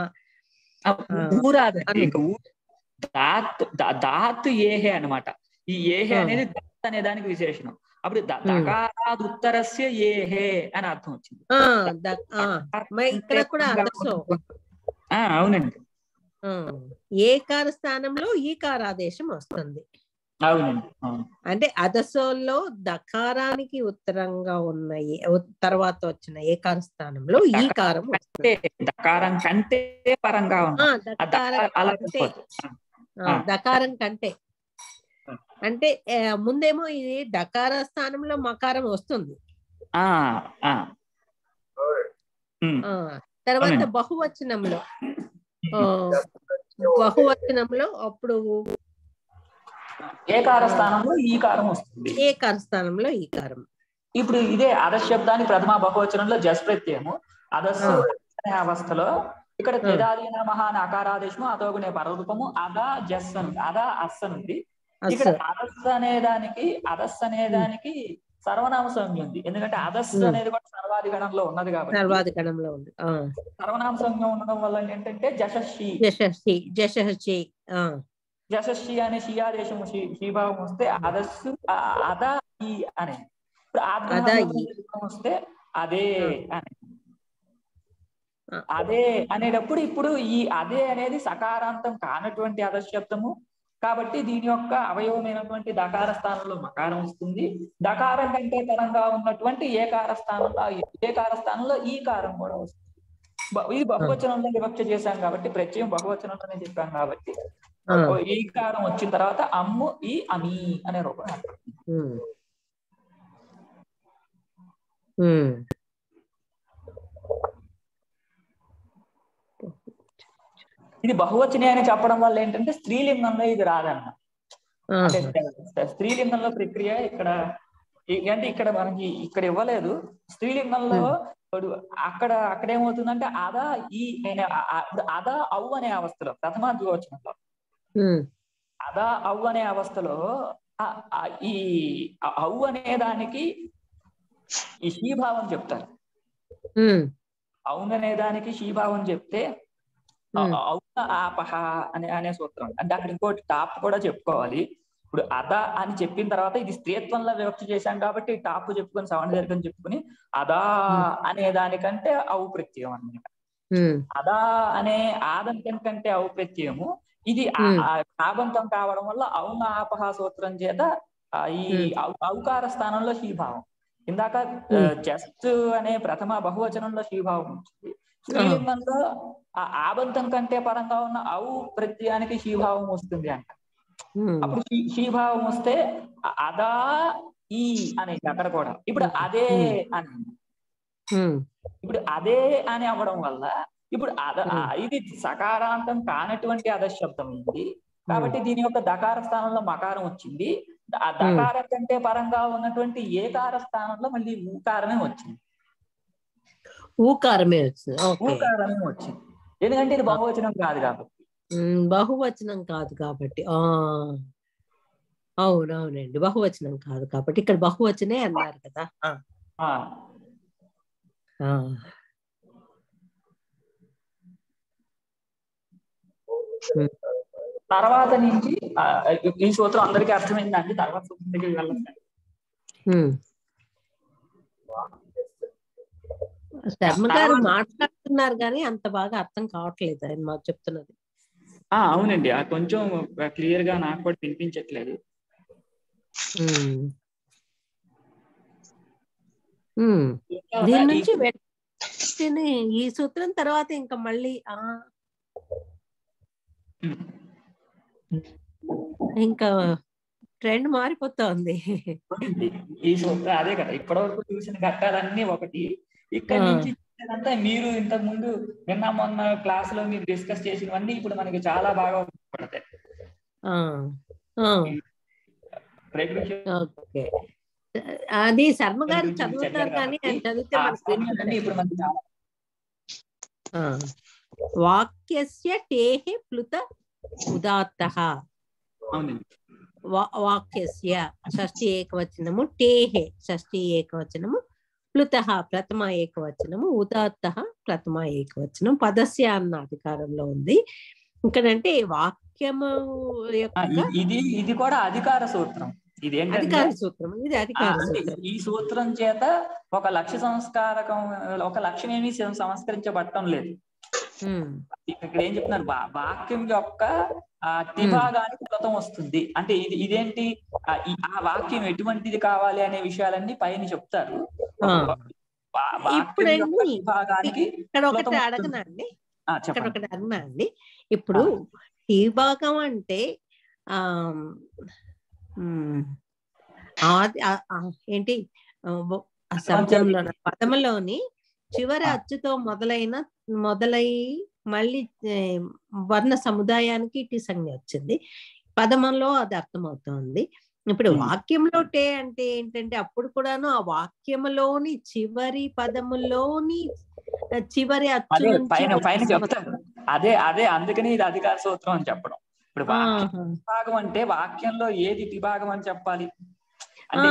దాత్ ఏహే అనమాట. ఈ ఏహే అనేది దాత్ అనే దానికి విశేషణం. అప్పుడు దకారాద్ ఉత్తరస్య ఏహే అని అర్థం వచ్చింది. ఇక్కడ కూడా అదసో. అవునండి, ఏకార స్థానంలో ఈకారాదేశం వస్తుంది. అవునండి. అంటే అదసోల్లో దకారానికి ఉత్తరంగా ఉన్న తర్వాత వచ్చిన ఏకార స్థానంలో ఈకారం వస్తుంది. దకారం కంటే పరంగా దకారం కంటే అంటే ముందేమో ఇది దకార స్థానంలో మకారం వస్తుంది. తర్వాత బహువచనంలో అప్పుడు ఏకార స్థానంలో ఈకారం వస్తుంది. ఏకార స్థానంలో ఈకారం. ఇప్పుడు ఇదే అధశబ్దాన్ని ప్రథమ బహువచనంలో జస్ ప్రత్యయము. అధస్సు అనే అవస్థలో ఇక్కడ తేదాదీన మహా అని అకారాదేశము, అతోగునే పరరూపము, అద జస్ అని, అద అస్ ఉంది. ఇక్కడ అధస్సు అనేదానికి సర్వనామ సంజ్ఞ ఉంది. ఎందుకంటే అధస్సు అనేది కూడా సర్వాది గణంలో ఉన్నది కాబట్టి సర్వనామ సంజ్ఞ ఉండడం వల్ల ఏంటంటే జషశ్రీ జషశ్రీ అనే షియాదేశము శ్రీభావం వస్తే అధస్సు అద ఈ అనే. ఇప్పుడు ఆద్గ్రహం వస్తే అదే అనే. అదే అనేటప్పుడు ఇప్పుడు ఈ అదే అనేది సకారాంతం కానటువంటి అధశబ్దము కాబట్టి దీని యొక్క అవయవమైనటువంటి దకార స్థానంలో మకారం వస్తుంది. దకారం కంటే పరంగా ఉన్నటువంటి ఏకార స్థానంలో ఈకారం కూడా వస్తుంది. ఇది బహువచనంలో వివక్ష చేశాం కాబట్టి, ప్రత్యయం బహువచనంలోనే చెప్పాం కాబట్టి ఈకారం వచ్చిన తర్వాత అమ్ము ఈ అమీ అనే రూపం. ఇది బహువచనే అని చెప్పడం వల్ల ఏంటంటే స్త్రీలింగంలో ఇది రాదన్న. అంటే స్త్రీలింగంలో ప్రక్రియ ఇక్కడ అంటే ఇక్కడ మనకి ఇక్కడ ఇవ్వలేదు. స్త్రీలింగంలో అక్కడ ఏమవుతుందంటే అదా ఈ అదా అవ్వు అనే అవస్థలో ప్రథమ ద్వివచనంలో అదా అవ్వు అనే అవస్థలో ఈ అవ్వు అనే దానికి ఈ శ్రీభావం చెప్తారు. అవుననే దానికి శ్రీభావం చెప్తే అవున ఆపహ అనే సూత్రం. అంటే అక్కడ ఇంకోటి టాప్ కూడా చెప్పుకోవాలి. ఇప్పుడు అదా అని చెప్పిన తర్వాత ఇది స్త్రీత్వంలో వివక్ష చేశాం కాబట్టి టాప్ చెప్పుకొని సవరణ దీర్ఘం చెప్పుకొని అదా అనే దానికంటే అవు ప్రత్యయం అన్నమాట. అదా అనే ఆదంతం కంటే అవు ప్రత్యయము. ఇది ఆబంతం కావడం వల్ల అవున ఆపహ సూత్రం చేత ఈ ఔకార స్థానంలో శ్రీభావం. ఇందాక జస్ట్ అనే ప్రథమ బహువచనంలో శ్రీభావం వచ్చింది. స్త్రీలింగంలో ఆ ఆబంతం కంటే పరంగా ఉన్న అవు ప్రత్యయానికి శ్రీభావం వస్తుంది అంట. అప్పుడు శ్రీభావం వస్తే అదా ఈ అనేది అక్కడ కూడా ఇప్పుడు అదే అని. ఇప్పుడు అదే అని అవ్వడం వల్ల ఇప్పుడు ఇది సకారాంతం కానటువంటి అధశబ్దం ఉంది కాబట్టి దీని యొక్క దకార స్థానంలో మకారం వచ్చింది. ఆ దకారం కంటే పరంగా ఉన్నటువంటి ఏకార స్థానంలో మళ్ళీ ఊకారమే వచ్చింది. ఊకారమే వచ్చింది ఎందుకంటే ఇది బహువచనం కాదు కాబట్టి. బహువచనం కాదు కాబట్టి అవునవునండి, బహువచనం కాదు కాబట్టి ఇక్కడ బహువచనే అన్నారు కదా. తర్వాత నుంచి ఈ సూత్రం అందరికీ అర్థమైందండి. తర్వాత సూత్రం దగ్గరికి వెళ్ళండి. శర్మ గారు మాట్లాడుతున్నారు కానీ అంత బాగా అర్థం కావట్లేదు ఆయన మాకు చెప్తున్నది. అవునండి, కొంచెం క్లియర్ గా నాకు కూడా వినిపించట్లేదు. దీని నుంచి ఈ సూత్రం తర్వాత ఇంకా మళ్ళీ ఇంకా ట్రెండ్ మారిపోతుంది. ఈ సూత్రం అదే కదా, ఇప్పటివరకు చూసిన ఘట్టాలన్నీ ఒకటి, ఇక్కడ నుంచి అంతా మీరు ఇంతకు ముందు నిన్న మొన్న క్లాస్ లో మీరు డిస్కస్ చేసినవన్నీ ఇప్పుడు మనకి చాలా బాగా ఉపయోగపడతాయి. ఓకే, అది శర్మ గారు చదువుతారు కానీ ఆయన చదివితే ఇప్పుడు మనకి చాలా వాక్యస్య టేహే ప్లుత ఉదాత్తః. వాక్యస్య షష్ఠి ఏకవచనము, టేహే షష్ఠి ఏకవచనము, ప్లుతః ప్రథమ ఏకవచనము, ఉదాత్తః ప్రథమ ఏకవచనం, పదస్య అన్న అధికారంలో ఉంది. ఇక్కడంటే వాక్యము ఇది కూడా అధికార సూత్రం. ఇది అధికార సూత్రం, ఇది అధికార సూత్రం. ఈ సూత్రం చేత ఒక లక్ష్య సంస్కారకం, ఒక లక్ష్యం ఏమీ సంస్కరించబడటం లేదు. ఇక్కడ ఏం చెప్తున్నారు, వాక్యం యొక్క త్రిభాగానికి ప్లుతం వస్తుంది అంటే ఇదేంటి, ఆ వాక్యం ఎటువంటిది కావాలి అనే విషయాలన్నీ పైన చెప్తారు. ఇక్కడ ఒకటి అడగనండి, ఇక్కడ ఒకటి అడగనండి. ఇప్పుడు ఈ భాగం అంటే ఏంటి, శబ్దంలో పదములోని చివరి అచ్చుతో మొదలై మళ్ళీ వర్ణ సముదాయానికి ఇటు సంజ్ఞ వచ్చింది, పదమంలో అది అర్థమవుతోంది. ఇప్పుడు వాక్యంలో టే అంటే ఏంటంటే అప్పుడు కూడాను ఆ వాక్యములోని చివరి పదములోని చివరి అచ్చు పైన చెప్తారు. అదే అందుకని ఇది అధికార సూత్రం అని చెప్పడం. ఇప్పుడు విభాగం అంటే వాక్యంలో ఏది విభాగం అని చెప్పాలి అంటే,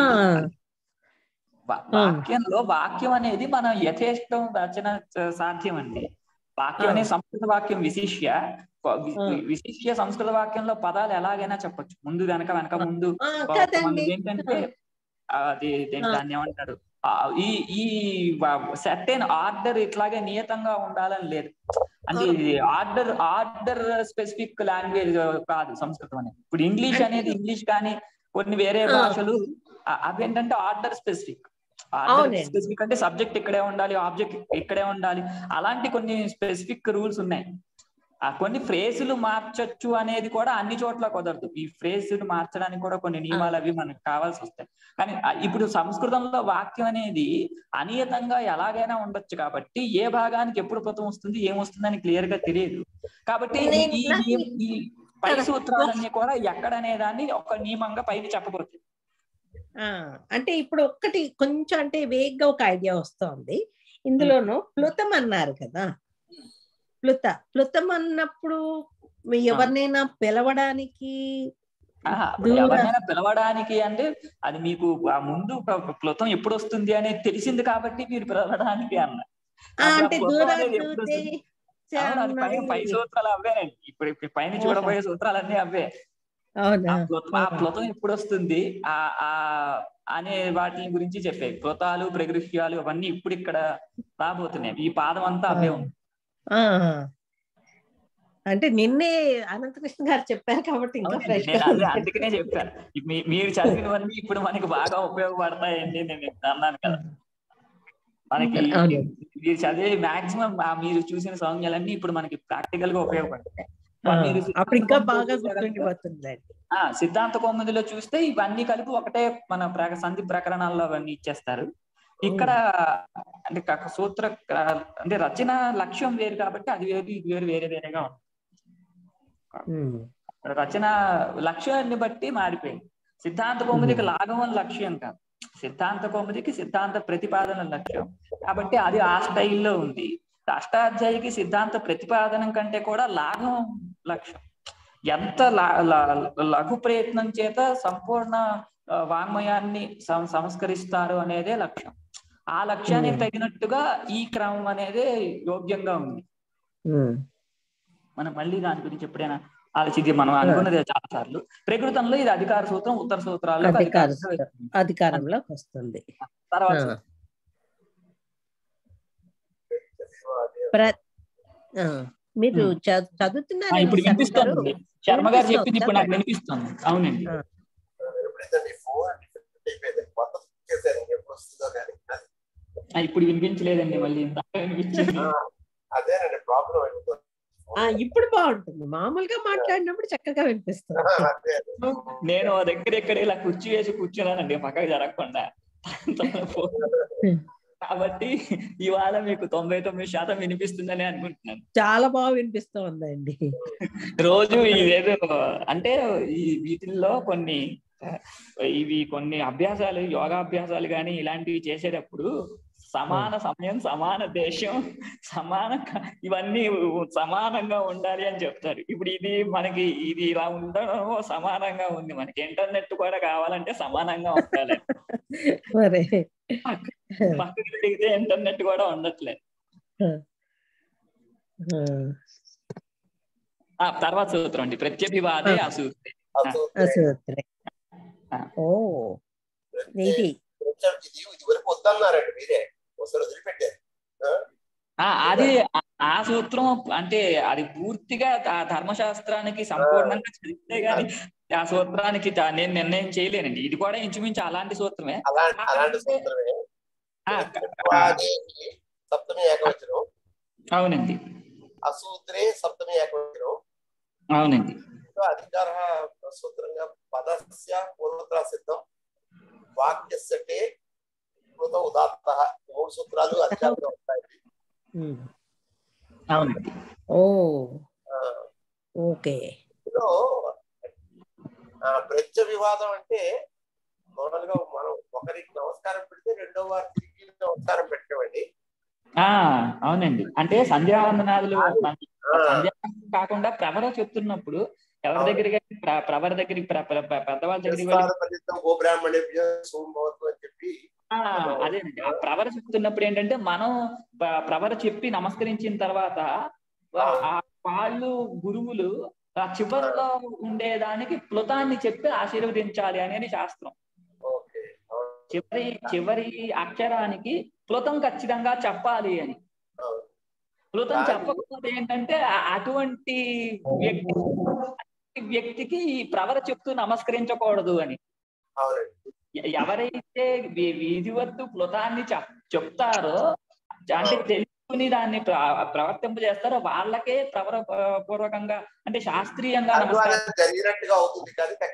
వాక్యంలో వాక్యం అనేది మనం యథేష్టం రచన సాధ్యం అండి. వాక్యం అనేది సంస్కృత వాక్యం విశిష్య సంస్కృత వాక్యంలో పదాలు ఎలాగైనా చెప్పొచ్చు, ముందు వెనక ముందు. ఏంటంటే అది దాన్ని ఏమంటారు, ఈ సర్టెన్ ఆర్డర్ ఇట్లాగే నియతంగా ఉండాలని లేదు. అంటే ఆర్డర్ స్పెసిఫిక్ లాంగ్వేజ్ కాదు సంస్కృతం అనేది. ఇప్పుడు ఇంగ్లీష్ అనేది ఇంగ్లీష్ కానీ కొన్ని వేరే భాషలు అవేంటంటే ఆర్డర్ స్పెసిఫిక్. స్పెసిఫిక్ అంటే సబ్జెక్ట్ ఇక్కడే ఉండాలి, ఆబ్జెక్ట్ ఇక్కడే ఉండాలి, అలాంటి కొన్ని స్పెసిఫిక్ రూల్స్ ఉన్నాయి. కొన్ని ఫ్రేజులు మార్చొచ్చు అనేది కూడా అన్ని చోట్ల కుదరదు. ఈ ఫ్రేజులు మార్చడానికి కూడా కొన్ని నియమాలు అవి మనకు కావాల్సి వస్తాయి. కానీ ఇప్పుడు సంస్కృతంలో వాక్యం అనేది అనియతంగా ఎలాగైనా ఉండొచ్చు కాబట్టి ఏ భాగానికి ఎప్పుడు పదం వస్తుంది ఏమొస్తుంది అని క్లియర్ గా తెలియదు. కాబట్టి ఈ పై సూత్రాలన్నీ కూడా ఎక్కడనే దాన్ని ఒక నియమంగా పైన చెప్పబోతుంది. అంటే ఇప్పుడు ఒక్కటి కొంచెం అంటే వేగ్గా ఒక ఐడియా వస్తోంది. ఇందులోనూ ప్లుతం అన్నారు కదా, ప్లుతం అన్నప్పుడు ఎవరినైనా పిలవడానికి అంటే అది మీకు ముందు ప్లుతం ఎప్పుడు వస్తుంది అనేది తెలిసింది కాబట్టి మీరు పిలవడానికి అన్నారు. అంటే పై సూత్రాలు అవేనండి. ఇప్పుడు పైన చూడబోయే సూత్రాలన్నీ అవే. ఆ ప్లుతం ఎప్పుడు వస్తుంది అనే వాటి గురించి చెప్పాయి. ప్లుతాలు ప్రగృహ్యాలు అవన్నీ ఇప్పుడు ఇక్కడ రాబోతున్నాయి. ఈ పాదం అంతా అవే ఉంది. అంటే నిన్నే అనంతకృష్ణ గారు చెప్పారు కాబట్టి అందుకనే చెప్పాను. మీరు చదివినవన్నీ ఇప్పుడు మనకి బాగా ఉపయోగపడతాయండి నేను అన్నాను కదా. మనకి మీరు చదివే మాక్సిమం మీరు చూసిన సంజ్ఞలన్నీ ఇప్పుడు మనకి ప్రాక్టికల్ గా ఉపయోగపడతాయి. సిద్ధాంత కౌముదిలో చూస్తే ఇవన్నీ కలిపి ఒకటే మన సంధి ప్రకరణాల్లో అవన్నీ ఇచ్చేస్తారు. ఇక్కడ అంటే సూత్ర అంటే రచన లక్ష్యం వేరు కాబట్టి అది వేరు ఇది వేరేగా ఉంది. రచన లక్ష్యాన్ని బట్టి మారిపోయింది. సిద్ధాంత కౌముదికి లాఘవం లక్ష్యం కాదు, సిద్ధాంత కౌముదికి సిద్ధాంత ప్రతిపాదన లక్ష్యం కాబట్టి అది ఆ స్టైల్లో ఉంది. అష్టాధ్యాయికి సిద్ధాంత ప్రతిపాదనం కంటే కూడా లాఘవం లక్ష్యం. ఎంత లఘు ప్రయత్నం చేత సంపూర్ణ వాంగ్మయాన్ని సంస్కరిస్తారు అనేదే లక్ష్యం. ఆ లక్ష్యానికి తగినట్టుగా ఈ క్రమం అనేది యోగ్యంగా ఉంది. మనం మళ్ళీ దాని గురించి ఎప్పుడైనా ఆలోచించి మనం అనుకున్నది చాలా సార్లు. ప్రకృతంలో ఇది అధికార సూత్రం, ఉత్తర సూత్రాల్లో అధికారంలోకి వస్తుంది. తర్వాత మీరు చదువుతున్నారు ఇప్పుడు వినిపిస్తుంది. శర్మ గారు చెప్పింది ఇప్పుడు నాకు వినిపిస్తుంది. అవునండి. ఇప్పుడు వినిపించలేదండి, మళ్ళీ వినిపించింది. ఇప్పుడు బాగుంటుంది, మామూలుగా మాట్లాడినప్పుడు చక్కగా వినిపిస్తుంది. నేను దగ్గర ఎక్కడ ఇలా కుర్చీ వేసి కూర్చున్నానండి పక్కకు జరగకుండా. కాబట్టి ఇవాళ మీకు 99% వినిపిస్తుందని అనుకుంటున్నాను. చాలా బాగా వినిపిస్తుందండి. రోజు ఇదేదో అంటే ఈ వీటిల్లో కొన్ని అభ్యాసాలు, యోగా అభ్యాసాలు కానీ ఇలాంటివి చేసేటప్పుడు సమాన సమయం, సమాన దేశం, ఇవన్నీ సమానంగా ఉండాలి అని చెప్తారు. ఇప్పుడు ఇది ఇలా ఉండడం సమానంగా ఉంది. మనకి ఇంటర్నెట్ కూడా కావాలంటే సమానంగా ఉండాలి. మరి పక్కకి దిగితే ఇంటర్నెట్ కూడా ఉండట్లేదు. తర్వాత సూత్రం అండి, ప్రత్యభివాదే అసూత్రే. ఇది వరకు వద్దన్నారండి మీరే, ఒకసారి వదిలిపెట్టారు. అది ఆ సూత్రం అంటే అది పూర్తిగా ఆ ధర్మశాస్త్రానికి సంపూర్ణంగా చదివితే గానీ ఆ సూత్రానికి నేను నిర్ణయం చేయలేనండి. ఇది కూడా ఇంచుమించు అలాంటి సూత్రమే. అలాంటి సూత్రమే. సప్తమి ఏకవచనం. అవునండి. అసూత్రే సప్తమి ఏకవచనం. అవునండి. అధికార సూత్రంగా పదస్య పూర్వత్ర సిద్ధం, వాక్యస్యటే కృత ఉదాత్త, 3 సూత్రాలు అధికారంగా ఉంటాయి. అవునండి. ఓకే. ప్రత్య వివాదం అంటే మామూలుగా మనం ఒకరికి నమస్కారం పెడితే రెండో వారు తిరిగి నమస్కారం పెట్టమండి. అవునండి. అంటే సంధ్యావందనాలు కాకుండా ప్రవర చెప్తున్నప్పుడు ఎవరి దగ్గరికి, ప్రవర దగ్గరికి, పెద్దవాళ్ళ దగ్గరికి చెప్పి అదేనండి. ఆ ప్రవర చెప్తున్నప్పుడు ఏంటంటే మనం ప్రవర చెప్పి నమస్కరించిన తర్వాత వాళ్ళు గురువులు ఆ చివరిలో ఉండేదానికి ప్లుతాన్ని చెప్పి ఆశీర్వదించాలి అనేది శాస్త్రం. చివరి అక్షరానికి ప్లుతం ఖచ్చితంగా చెప్పాలి అని. ప్లుతం చెప్పకపోతే ఏంటంటే అటువంటి వ్యక్తికి ఈ ప్రవర చెప్తూ నమస్కరించకూడదు అని. ఎవరైతే విధివత్తు ప్లుతాన్ని చెప్తారో, అంటే తెలుసుకుని దాన్ని ప్రవర్తింపజేస్తారో వాళ్ళకే ప్రవర పూర్వకంగా అంటే శాస్త్రీయంగా జరిగినట్టుగా అవుతుంది.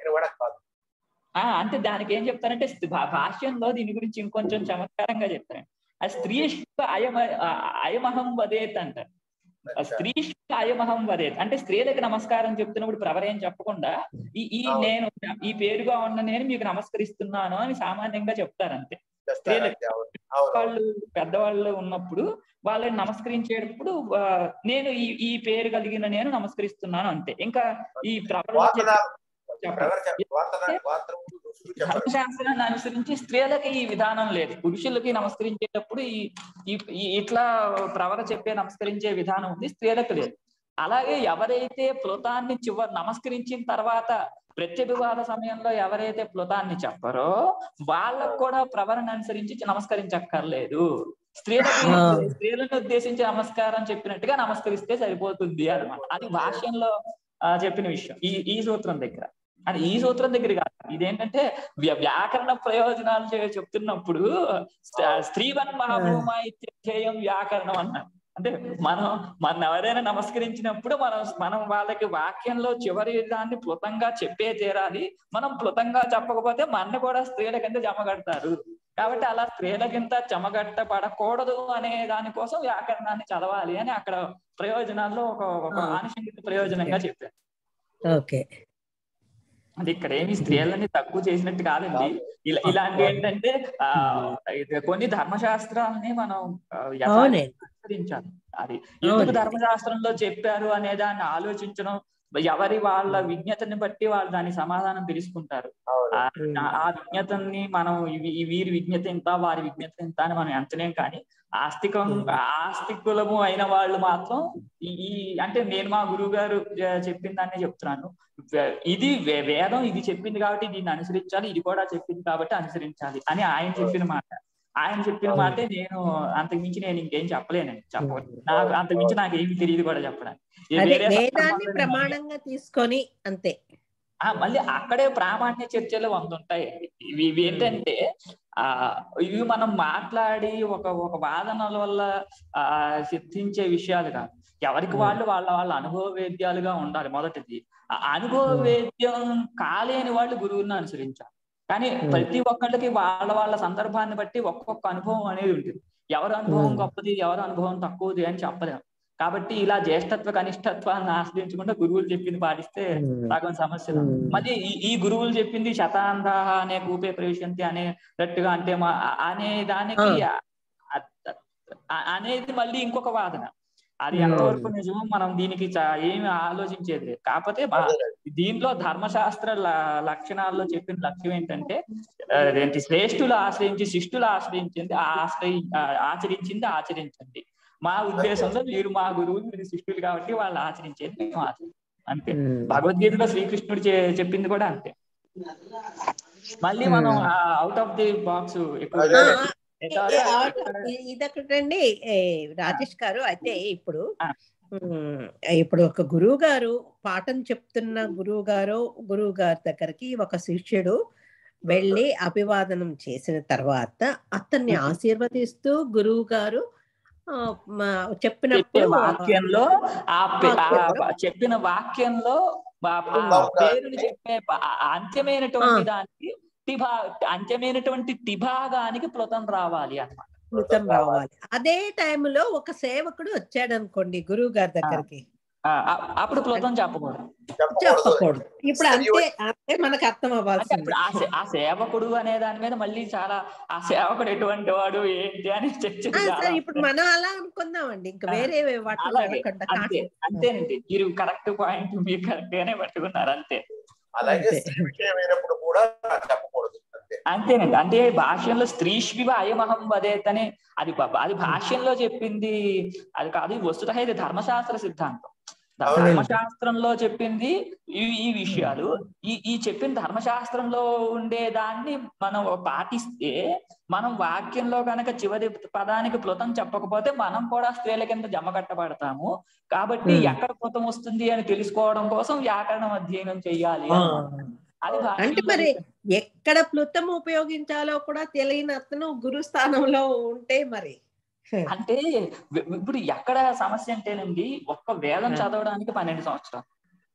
అంటే దానికి ఏం చెప్తారంటే భాష్యంలో దీని గురించి ఇంకొంచెం చమత్కారంగా చెప్తారు. ఆ స్త్రీ అయమహం వదేత్ అంటారు. స్త్రీ అయమహం వదేత్ అంటే స్త్రీలకు నమస్కారం చెప్తున్నప్పుడు ప్రవరేం చెప్పకుండా నేను ఈ పేరుగా ఉన్న నేను మీకు నమస్కరిస్తున్నాను అని సామాన్యంగా చెప్తారు అంతే. స్త్రీలకు పెద్దవాళ్ళు ఉన్నప్పుడు వాళ్ళని నమస్కరించేటప్పుడు నేను ఈ పేరు కలిగిన నేను నమస్కరిస్తున్నాను అంతే. ఇంకా ఈ ధర్మశాస్త్రాన్ని అనుసరించి స్త్రీలకి ఈ విధానం లేదు. పురుషులకి నమస్కరించేటప్పుడు ఇట్లా ప్రవర చెప్పే నమస్కరించే విధానం ఉంది, స్త్రీలకు లేదు. అలాగే ఎవరైతే ప్లుతాన్ని నమస్కరించిన తర్వాత ప్రత్యభివాద సమయంలో ఎవరైతే ప్లుతాన్ని చెప్పరో వాళ్ళకు కూడా ప్రవరను అనుసరించి నమస్కరించక్కర్లేదు. స్త్రీలను ఉద్దేశించి నమస్కారం చెప్పినట్టుగా నమస్కరిస్తే సరిపోతుంది అన్నమాట. అది భాష్యంలో చెప్పిన విషయం ఈ సూత్రం దగ్గర. అది ఈ సూత్రం దగ్గర కాదు. ఇదేంటంటే వ్యాకరణ ప్రయోజనాలు చెప్తున్నప్పుడు స్త్రీవన్ మహాభూమా ఇత్యధ్యేయం వ్యాకరణం అన్నారు. అంటే మనం ఎవరైనా నమస్కరించినప్పుడు మనం వాళ్ళకి వాక్యంలో చివరి దాన్ని ప్లుతంగా చెప్పే తీరాలి. మనం ప్లుతంగా చెప్పకపోతే మన కూడా స్త్రీల కింద జమగడతారు. కాబట్టి అలా స్త్రీల కింద జమగట్టపడకూడదు అనే దానికోసం వ్యాకరణాన్ని చదవాలి అని అక్కడ ప్రయోజనాల్లో ఒక ఆనుషంగిక ప్రయోజనంగా చెప్పారు. ఓకే. అది ఇక్కడ ఏమి స్త్రీలని తక్కువ చేసినట్టు కాదండి. ఇలాంటి ఏంటంటే కొన్ని ధర్మశాస్త్రాలని మనం అనుసరించాలి. అది ఎందుకు ధర్మశాస్త్రంలో చెప్పారు అనే దాన్ని ఆలోచించడం, ఎవరి వాళ్ళ విజ్ఞతని బట్టి వాళ్ళు దాని సమాధానం తెలుసుకుంటారు. ఆ విజ్ఞతని మనం వీరి విజ్ఞత ఎంత, వారి విజ్ఞత ఎంత అని మనం ఎంచలేం. కానీ ఆస్తికులము అయిన వాళ్ళు మాత్రం అంటే నేను మా గురువు గారు చెప్పిన దాన్ని చెప్తున్నాను. ఇది వేదం ఇది చెప్పింది కాబట్టి దీన్ని అనుసరించాలి, ఇది కూడా చెప్పింది కాబట్టి అనుసరించాలి అని ఆయన చెప్పిన మాట. ఆయన చెప్పిన మాటే నేను అంతకుమించి నేను ఇంకేం చెప్పలేనండి. నాకు అంతకుమించి నాకు ఏమి తెలియదు కూడా చెప్పడానికి. ప్రమాణంగా తీసుకొని అంతే. మళ్ళీ అక్కడే ప్రామాణ్య చర్చలు 100 ఉంటాయి. ఇవి ఏంటంటే ఇవి మనం మాట్లాడి ఒక వాదనల వల్ల సిద్ధించే విషయాలు కాదు. ఎవరికి వాళ్ళు వాళ్ళ అనుభవ వేద్యాలుగా ఉండాలి. మొదటిది అనుభవ వేద్యం కాలేని వాళ్ళు గురువుని అనుసరించాలి. కానీ ప్రతి ఒక్కళ్ళకి వాళ్ళ సందర్భాన్ని బట్టి ఒక్కొక్క అనుభవం అనేది ఉంటుంది. ఎవరి అనుభవం గొప్పది, ఎవరి అనుభవం తక్కువది అని చెప్పలేము. కాబట్టి ఇలా జ్యేష్ఠత్వ కనిష్ఠత్వాన్ని ఆశ్రయించకుండా గురువులు చెప్పింది పాటిస్తే సగం సమస్యలు. మళ్ళీ ఈ గురువులు చెప్పింది శతాంధాః అనే కూపే ప్రవిశంతి అనేటట్టుగా అంటే అనే దానికి అనేది మళ్ళీ ఇంకొక వాదన. అది ఎంతవరకు నిజమో మనం దీనికి ఏమి ఆలోచించేది లేదు. కాకపోతే దీంట్లో ధర్మశాస్త్ర లక్షణాల్లో చెప్పిన లక్ష్యం ఏంటంటే శ్రేష్ఠులు ఆశ్రయించి శిష్టులు ఆశ్రయించింది ఆచరించింది ఆచరించండి. మా ఉద్దేశంలో మీరు మా గురువులు, మీరు శిష్యులు కాబట్టి వాళ్ళు ఆచరించేది మేము ఆచరించాం అంతే. భగవద్గీతలో శ్రీకృష్ణుడు చెప్పింది కూడా అంతే. మళ్ళీ మనం అవుట్ ఆఫ్ ది బాక్స్ ఇదొకటండి రాజేష్ గారు. అయితే ఇప్పుడు ఒక గురువు గారు పాఠం చెప్తున్న గురువు గారి దగ్గరికి ఒక శిష్యుడు వెళ్ళి అభివాదనం చేసిన తర్వాత అతన్ని ఆశీర్వదిస్తూ గురువు గారు చెప్పినప్పుడు చెప్పిన వాక్యంలో పేరుని చెప్పే అంత్యమైనటువంటి దానికి అంత్యమైనటువంటి టిభాగానికి ప్లుతం రావాలి అన్నమాట. ప్లుతం రావాలి. అదే టైంలో ఒక సేవకుడు వచ్చాడు అనుకోండి గురువు గారి దగ్గరికి, అప్పుడు ప్లుతం చెప్పకూడదు. ఇప్పుడు అంతే మనకు అర్థం అవ్వాల్సింది. ఆ సేవకుడు అనే దాని మీద మళ్ళీ చాలా ఆ సేవకుడు ఎటువంటి వాడు ఏంటి అని చర్చ. ఇప్పుడు మనం అలా అనుకుందామండి, ఇంకా వేరే అంతేనండి. మీరు కరెక్ట్ పాయింట్ మీరు కరెక్ట్ గానే పట్టుకున్నారు. అంతే. అంతేనండి. అంటే భాష్యంలో స్త్రీష్వివ అయమహం వదేత్ అని అది భాష్యంలో చెప్పింది అది కాదు. వస్తుతః ఇది ధర్మశాస్త్ర సిద్ధాంతం. ధర్మశాస్త్రంలో చెప్పింది ఈ విషయాలు. ఈ చెప్పిన ధర్మశాస్త్రంలో ఉండేదాన్ని మనం పాటిస్తే, మనం వాక్యంలో కనుక చివరి పదానికి ప్లుతం చెప్పకపోతే మనం కూడా స్త్రీల కింద జమ కట్టబడతాము. కాబట్టి ఎక్కడ ప్లుతం వస్తుంది అని తెలుసుకోవడం కోసం వ్యాకరణం అధ్యయనం చెయ్యాలి. అంటే మరి ఎక్కడ ప్లుతం ఉపయోగించాలో కూడా తెలియని అతను గురుస్థానంలో ఉంటే మరి అంటే ఇప్పుడు ఎక్కడ సమస్య అంటేనండి, ఒక్క వేదం చదవడానికి 12 సంవత్సరాలు.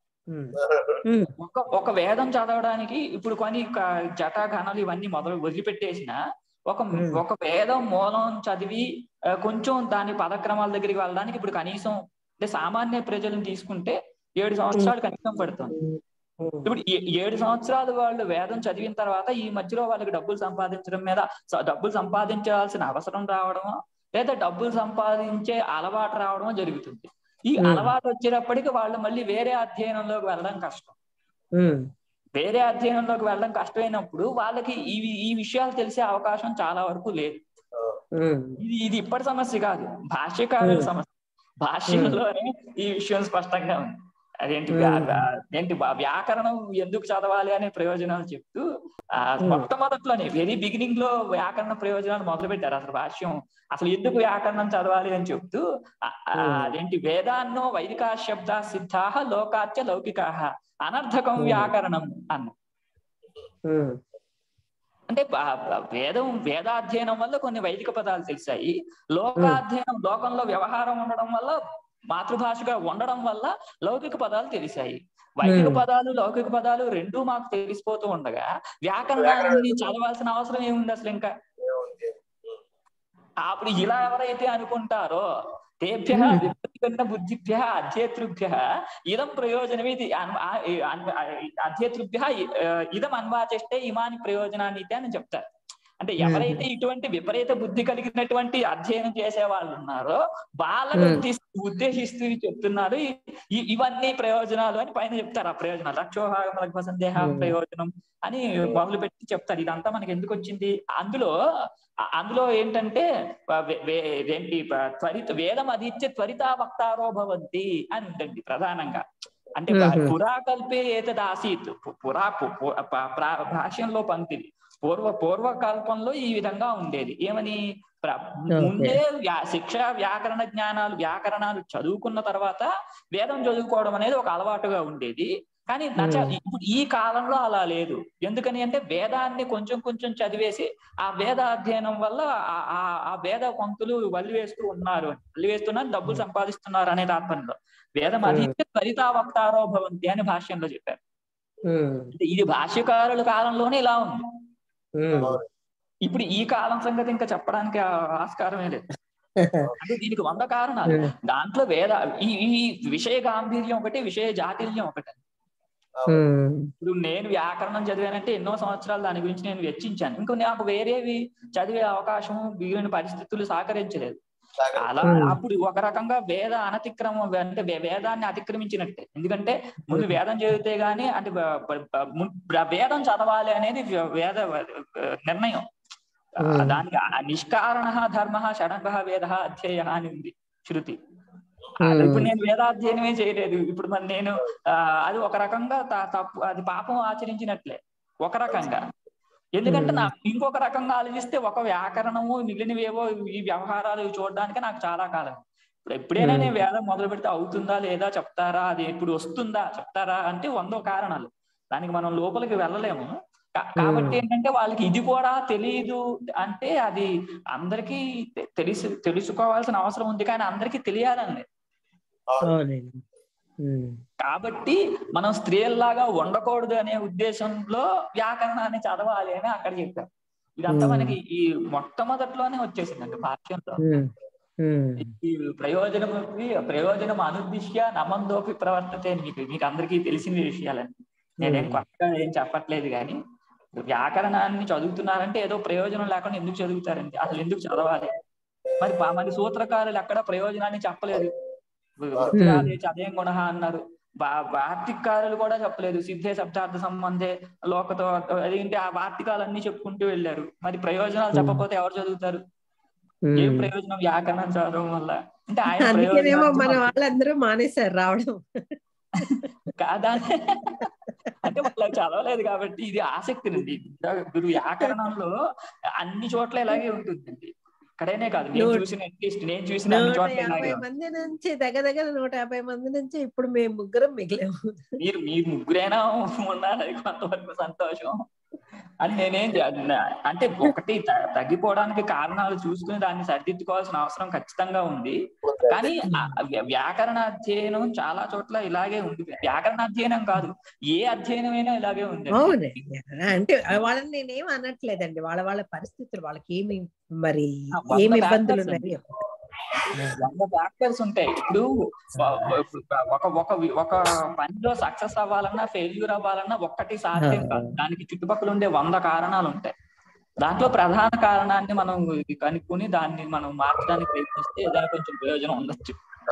ఒక వేదం చదవడానికి ఇప్పుడు కొన్ని జటా ఘనాలు ఇవన్నీ వదిలిపెట్టేసిన ఒక వేదం మూలం చదివి కొంచెం దాని పదక్రమాల దగ్గరికి వెళ్ళడానికి ఇప్పుడు కనీసం అంటే సామాన్య ప్రజలను తీసుకుంటే 7 సంవత్సరాలు కనీసం పడుతుంది. ఇప్పుడు 7 సంవత్సరాలు వాళ్ళు వేదం చదివిన తర్వాత ఈ మధ్యలో వాళ్ళకి డబ్బులు సంపాదించాల్సిన అవసరం రావడమో లేదా డబ్బులు సంపాదించే అలవాటు రావడమో జరుగుతుంది. ఈ అలవాటు వచ్చేటప్పటికి వాళ్ళు మళ్ళీ వేరే అధ్యయనంలోకి వెళ్ళడం కష్టం. వేరే అధ్యయనంలోకి వెళ్ళడం కష్టమైనప్పుడు వాళ్ళకి ఈ విషయాలు తెలిసే అవకాశం చాలా వరకు లేదు. ఇది ఇప్పటి సమస్య కాదు, భాష్యకారుల సమస్య. భాష్యంలోనే ఈ విషయం స్పష్టంగా ఉంది. ఏంటి వ్యాకరణం ఎందుకు చదవాలి అనే ప్రయోజనాలు చెప్తూ మొట్టమొదట్లోనే వెరీ బిగినింగ్ లో వ్యాకరణ ప్రయోజనాలు మొదలు పెట్టారు. అసలు భాష్యం అసలు ఎందుకు వ్యాకరణం చదవాలి అని చెప్తూ వేదాన్నో వైదికా శబ్ద సిద్ధాః లోకాచ్య లౌకికాః అనర్థకం వ్యాకరణం అన్న. అంటే వేదాధ్యయనం వల్ల కొన్ని వైదిక పదాలు తెలిసాయి. లోకాధ్యయనం లోకంలో వ్యవహారం ఉండడం వల్ల, మాతృభాషగా ఉండడం వల్ల లౌకిక పదాలు తెలిసాయి. వైదిక పదాలు లౌకిక పదాలు రెండూ మాకు తెలిసిపోతూ ఉండగా వ్యాకరణాన్ని చదవాల్సిన అవసరం ఏముంది అసలు? ఇంకా అప్పుడు ఇలా ఎవరైతే అనుకుంటారో తేభ్యః విపరీత బుద్ధిభ్యః అధ్యేతృభ్యః ఇదం ప్రయోజనమితి అధ్యేతృభ్యః ఇదం అన్వాచేష్టే ఇమాని ప్రయోజనాన్ని అని చెప్తారు. అంటే ఎవరైతే ఇటువంటి విపరీత బుద్ధి కలిగినటువంటి అధ్యయనం చేసే వాళ్ళు ఉన్నారో వాళ్ళని ఉద్దేశిస్తూ చెప్తున్నారు ఇవన్నీ ప్రయోజనాలు అని పైన చెప్తారు. ఆ ప్రయోజనాలు రక్షోహ సందేహ ప్రయోజనం అని మొదలు పెట్టి చెప్తారు. ఇదంతా మనకి ఎందుకు వచ్చింది? అందులో ఏంటంటే వేదం అధీత్య త్వరిత వక్తారో భవంతి అని ఉంటుంది ప్రధానంగా. అంటే పురాకల్పే ఏతదాసీత్ భాష్యంలో పంక్తి పూర్వకల్పంలో ఈ విధంగా ఉండేది. ఏమని? ముందే శిక్ష వ్యాకరణాలు చదువుకున్న తర్వాత వేదం చదువుకోవడం అనేది ఒక అలవాటుగా ఉండేది. కానీ ఇప్పుడు ఈ కాలంలో అలా లేదు. ఎందుకని అంటే వేదాన్ని కొంచెం కొంచెం చదివేసి ఆ వేద అధ్యయనం వల్ల ఆ వేద పంక్తులు వల్లివేస్తూ ఉన్నారు, వల్లివేస్తున్నారు, డబ్బులు సంపాదిస్తున్నారు అనే తాత్పర్యంలో వేదం అధీత్య త్వరితా వక్తారో భవంతి అని భాష్యంలో చెప్పారు. అంటే ఇది భాష్యకారుల కాలంలోనే ఇలా ఉంది. ఇప్పుడు ఈ కాలం సంగతి ఇంకా చెప్పడానికి ఆస్కారమే లేదు. అంటే దీనికి 100 కారణాలు. దాంట్లో వేద ఈ విషయ గాంభీర్యం ఒకటి, విషయ జాతిల్యం ఒకటి. ఇప్పుడు నేను వ్యాకరణం చదివానంటే ఎన్నో సంవత్సరాలు దాని గురించి నేను వెచ్చించాను. ఇంకా నాకు వేరేవి చదివే అవకాశం వీరిని పరిస్థితులు సహకరించలేదు. అలా అప్పుడు ఒక రకంగా వేద అనతిక్రమం అంటే వేదాన్ని అతిక్రమించినట్టే. ఎందుకంటే ముందు వేదం చదివితే గానీ అంటే వేదం చదవాలి అనేది వేద నిర్ణయం. దానికి నిష్కారణ ధర్మ షడంగ వేద అధ్యేయ అని ఉంది శృతి. ఇప్పుడు నేను వేదాధ్యయనమే చేయలేదు. ఇప్పుడు మరి నేను అది ఒక రకంగా తప్పు, అది పాపం ఆచరించినట్లే ఒక రకంగా. ఎందుకంటే నాకు ఇంకొక రకంగా ఆలోచిస్తే ఒక వ్యాకరణము మిగిలినవేవో ఈ వ్యవహారాలు చూడడానికి నాకు చాలా కాలం. ఇప్పుడు ఎప్పుడైనా నేను వేదం మొదలు పెడితే అవుతుందా లేదా చెప్తారా, అది ఎప్పుడు వస్తుందా చెప్తారా అంటే 100 కారణాలు. దానికి మనం లోపలికి వెళ్ళలేము. కాబట్టి ఏంటంటే వాళ్ళకి ఇది కూడా తెలియదు అంటే అది అందరికీ తెలుసుకోవాల్సిన అవసరం ఉంది, కానీ అందరికీ తెలియాలని. కాబట్టి మనం స్త్రీల్లాగా ఉండకూడదు అనే ఉద్దేశంలో వ్యాకరణాన్ని చదవాలి అని అక్కడ చెప్పారు. ఇదంతా మనకి ఈ మొట్టమొదట్లోనే వచ్చేసిందండి భాష్యంలో. ఈ ప్రయోజనం అనుద్దిశ్య నమందోపి ప్రవర్తతే. మీకు అందరికీ తెలిసిన విషయాలండి, నేనేం కొత్తగా ఏం చెప్పట్లేదు. కానీ వ్యాకరణాన్ని చదువుతున్నారంటే ఏదో ప్రయోజనం లేకుండా ఎందుకు చదువుతారండి? అసలు ఎందుకు చదవాలి? మరి సూత్రకారులు ఎక్కడ ప్రయోజనాన్ని చెప్పలేదు. చదేం గుణ అన్నారు. వార్తికారులు కూడా చెప్పలేదు. సిద్ధే శబ్దార్థ సంబంధే లోకతో అదేంటి ఆ వార్తికాలన్నీ చెప్పుకుంటూ వెళ్ళారు. మరి ప్రయోజనాలు చెప్పకపోతే ఎవరు చదువుతారు? ఏం ప్రయోజనం వ్యాకరణం చదవడం వల్ల? అంటే ఆయన మన వాళ్ళందరూ మానేశారు రావడం కాదా అంటే వాళ్ళకి చదవలేదు కాబట్టి. ఇది ఆసక్తి నుండి గురు వ్యాకరణంలో అన్ని చోట్ల ఇలాగే ఉంటుందండి. ఇక్కడేనే కాదు, నేను చూసిన అన్ని చోట్ల ఇలాగే. 150 మంది నుంచి దగ్గర 150 మంది నుంచి ఇప్పుడు మేము ముగ్గురం మిగిలాము. మీరు ముగ్గురైనా ఉన్నారు, కొంతవరకు సంతోషం అని నేనేం అంటే ఒకటి తగ్గిపోవడానికి కారణాలు చూసుకుని దాన్ని సరిదిద్దుకోవాల్సిన అవసరం ఖచ్చితంగా ఉంది. కానీ వ్యాకరణ అధ్యయనం చాలా చోట్ల ఇలాగే ఉంది. వ్యాకరణ అధ్యయనం కాదు, ఏ అధ్యయనమైనా ఇలాగే ఉంది. అంటే వాళ్ళని నేనేం అనట్లేదండి, వాళ్ళ పరిస్థితులు వాళ్ళకి ఏమి మరి ఏమి ఇబ్బందులు ఉన్నాయి. 100 ఫ్యాక్టర్స్ ఉంటాయి. ఇప్పుడు ఒక పనిలో సక్సెస్ అవ్వాలన్నా ఫెయిల్యూర్ అవ్వాలన్నా ఒక్కటి సాధ్యం కాదు. దానికి చుట్టుపక్కల ఉండే 100 కారణాలు ఉంటాయి. దాంట్లో ప్రధాన కారణాన్ని మనం కనుక్కొని దాన్ని మనం మార్చడానికి ప్రయత్నిస్తే ఏదైనా కొంచెం ప్రయోజనం ఉండొచ్చు.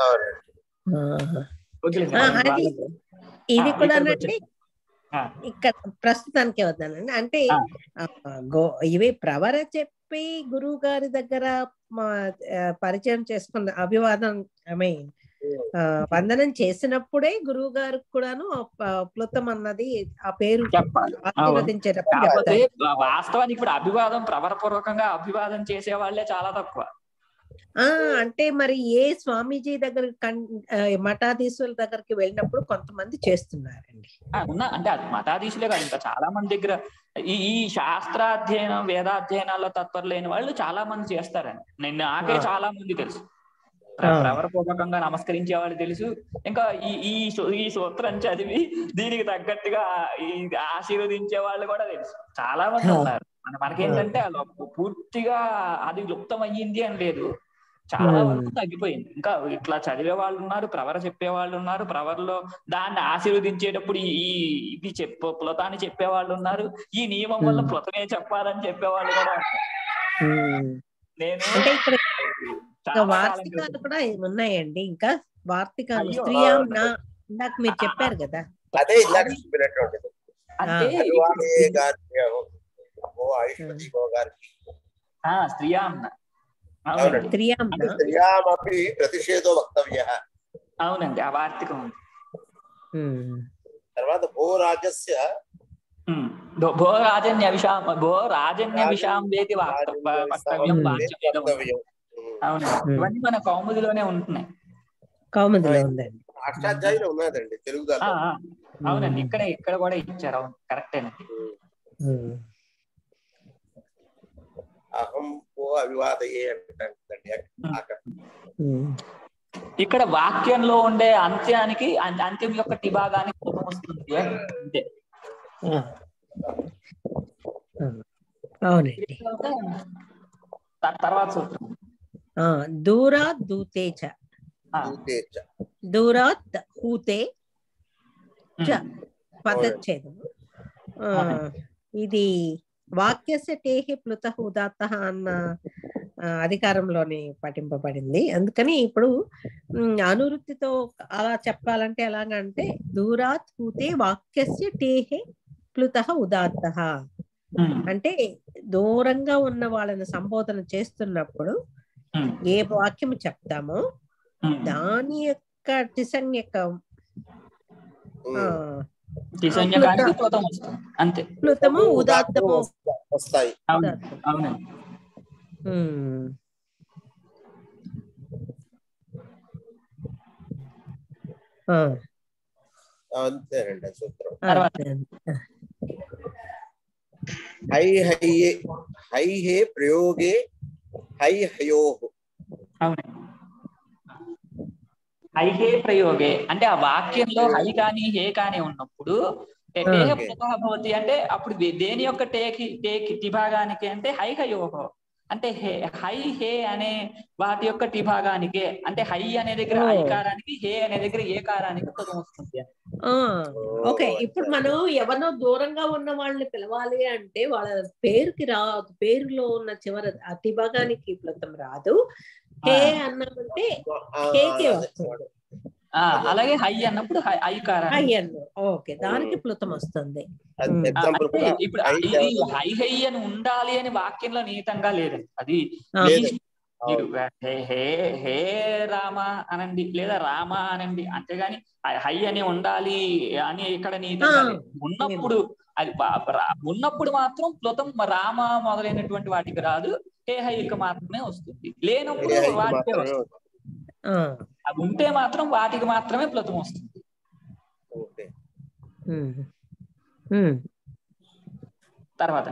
ఇది కూడా ఇక్కడ ప్రస్తుతానికి వద్దానండి. అంటే ఇవి ప్రవర చెప్పి గురువు గారి దగ్గర పరిచయం చేసుకున్న అభివాదం వందనం చేసినప్పుడే గురువు గారికి కూడాను ప్లుతం అన్నది ఆ పేరు ఆశీర్వదించేటప్పుడు. వాస్తవానికి ఇప్పుడు అభివాదం ప్రవరపూర్వకంగా అభివాదం చేసే వాళ్ళే చాలా తక్కువ. అంటే మరి ఏ స్వామీజీ దగ్గర మఠాధీశుల దగ్గరికి వెళ్ళినప్పుడు కొంతమంది చేస్తున్నారండి. అంటే అది మఠాధీశులే కాదు, ఇంకా చాలా మంది దగ్గర ఈ శాస్త్రాధ్యయనం వేదాధ్యయనాల్లో తత్పరులైన వాళ్ళు చాలా మంది చేస్తారండి. నాకే చాలా మంది తెలుసు. ప్రవరపూర్వకంగా నమస్కరించే వాళ్ళు తెలుసు. ఇంకా ఈ సూత్రం చదివి దీనికి తగ్గట్టుగా ఈ ఆశీర్వదించే వాళ్ళు కూడా తెలుసు. చాలా మంది ఉన్నారు. మనకేంటంటే పూర్తిగా అది లుప్తం అయ్యింది అని లేదు, చాలా వరకు తగ్గిపోయింది. ఇంకా ఇట్లా చదివే వాళ్ళు ఉన్నారు, ప్రవర చెప్పే వాళ్ళు ఉన్నారు, ప్రవర్లో దాన్ని ఆశీర్వదించేటప్పుడు ఇది ప్లుతాన్ని చెప్పే వాళ్ళు ఉన్నారు, ఈ నియమం వల్ల ప్లుతమే చెప్పాలని చెప్పేవాళ్ళు కూడా ఉన్నారు. వార్తికాలు కూడా ఉన్నాయండి. ఇంకా వార్తికాలు స్త్రీయామ్న ఇందాక మీరు చెప్పారు కదా, అదే ఇలాగ చెప్పినట్టు స్త్రీయామ్న ప్రతిషేధో వక్తవ్య. అవునండి, ఆ వార్తికం ఉంది. తర్వాత భోరాజస్య భోరాజన్య విషాం వేది వక్తవ్యం వాచ్యం. అవునండి, ఇవన్నీ మన కౌముదిలోనే ఉంటున్నాయి. కౌముదిలో ఉందండి, అష్టాధ్యాయులు ఉన్నదండి తెలుగు. అవునండి, ఇక్కడ కూడా ఇచ్చారు. అవును, కరెక్టేనండి. అహం ఓ అవివాదయే అంటండి. ఇక్కడ వాక్యంలో ఉండే అంత్యానికి అంత్యం యొక్క టిభాగానికి కోపం వస్తుంది అంతే. అవునండి. తర్వాత సూత్రం దూరాత్ దూతేచ, దూరాత్ హూతే చ పదచ్ఛేదం. ఇది వాక్యస్య టేహి ప్లుతః ఉదాత్తః అన్న అధికారంలోని పఠింపబడింది. అందుకని ఇప్పుడు అనువృత్తితో అలా చెప్పాలంటే ఎలాగంటే దూరాత్ హూతే వాక్యస్య టేహే ప్లుతః ఉదాత్తః అంటే దూరంగా ఉన్న వాళ్ళని సంబోధన చేస్తున్నప్పుడు ఏ వాక్యం చెప్తామో దాని యొక్క టిసంజ్ఞకం ప్లుతము ఉదాత్తము వస్తాయి. అంతేనండి సూత్రం. హై హయ్యే, హై హే ప్రయోగే హై హయోః. హై హే ప్రయోగే అంటే ఆ వాక్యంలో హై కానీ హే కానీ ఉన్నప్పుడు టేహ ప్లుతః భవతి అంటే అప్పుడు దేని యొక్క టేకి టిభాగానికి అంటే హై హయోః అంటే హై హే అనే వాటి యొక్క టిభాగానికి అంటే హై అనే దగ్గర ఐకారానికి హే అనే దగ్గర ఏకారానికి పదం వస్తుంది. ఓకే, ఇప్పుడు మనం ఎవరినో దూరంగా ఉన్న వాళ్ళని పిలవాలి అంటే వాళ్ళ పేరుకి రాదు, పేరులో ఉన్న చివరి అతిభాగానికి ప్లుతం రాదు. హే అన్నామంటే హేకే వస్తుంది. అలాగే హై అన్నప్పుడు ఐకారం హై అన్న ఓకే దానికి ప్లుతం వస్తుంది. ఇప్పుడు హై హై అని ఉండాలి అని వాక్యంలో నిహితంగా లేదండి. అది మీరు హే రామ అనండి లేదా రామ అనండి, అంతేగాని హై అని ఉండాలి అని ఇక్కడ నిహితంగా లేదు. ఉన్నప్పుడు అది ఉన్నప్పుడు మాత్రం ప్లుతం రామ మొదలైనటువంటి వాటికి రాదు, హే హైకి మాత్రమే వస్తుంది. లేనప్పుడు వాటికే వస్తుంది. అవి ఉంటే మాత్రం వాటికి మాత్రమే ప్లుతం వస్తుంది. తర్వాత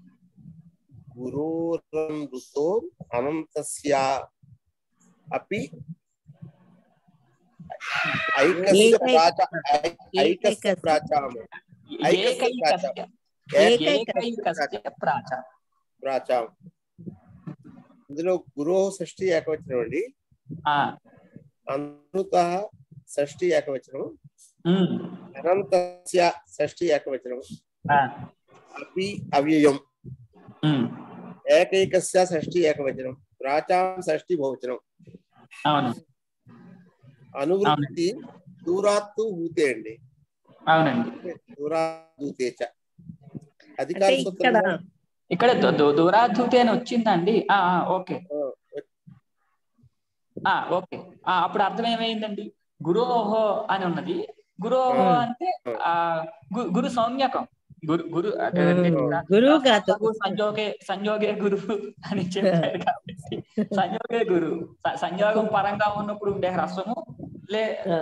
గురోరనృతో అనంతస్య అపి ఐకస్య ప్రాచామ ప్రాచామ. ఇందులో గురో షష్ఠి ఏకవచనం అండి, అనృత షష్ఠి ఏకవచనం, అనంతస్య షష్ఠి ఏకవచనం, అపి అవ్యయం, ఏకైకస్య షష్ఠి ఏకవచనం, ప్రాచాం షష్ఠి బహువచనం. అనువృత్తి దూరాత్తు హూతే అండి. అవునండి, దూరాత్తూతేచ అధికార సూత్రం ఇక్కడ దూరాద్ధూతే అని వచ్చిందండి. ఓకే ఓకే, అప్పుడు అర్థం ఏమైందండి? గురోహో అని ఉన్నది. గురోహో అంటే గురు సౌమ్యకం, గురు సంయోగే గురు అని చెప్పారు కాబట్టి సంయోగే గురు, సంయోగం పరంగా ఉన్నప్పుడు ఉండే హ్రస్వము లేదా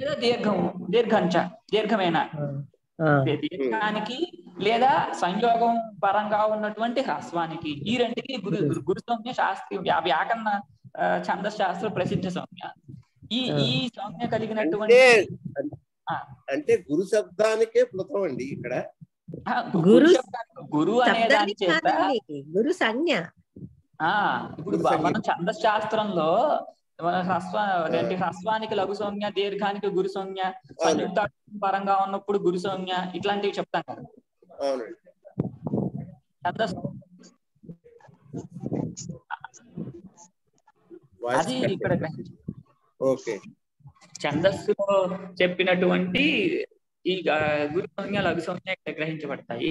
దీర్ఘమేనా దీర్ఘానికి లేదా సంయోగం పరంగా ఉన్నటువంటి హ్రస్వానికి, ఈ రెండుకి గురు సౌమ్య శాస్త్రీయ వ్యాకరణ ఛందస్ శాస్త్ర ప్రసిద్ధ సౌమ్య. ఈ సౌమ్య కలిగినటువంటి అంటే గురు శబ్దానికే ప్లుతం అండి. ఇక్కడ గురు అనే దాని చేత గురు సంజ్ఞ. ఇప్పుడు మనం ఛందస్ శాస్త్రంలో హ్రస్వానికి లఘు సౌమ్య, దీర్ఘానికి గురు సౌమ్య, సంయుక్త పరంగా ఉన్నప్పుడు గురు సౌమ్య, ఇట్లాంటివి చెప్తాం కదా. అది ఇక్కడ ఛందస్సులో చెప్పినటువంటి ఈ గురు సౌమ్య లఘు సౌమ్య ఇక్కడ గ్రహించబడతాయి.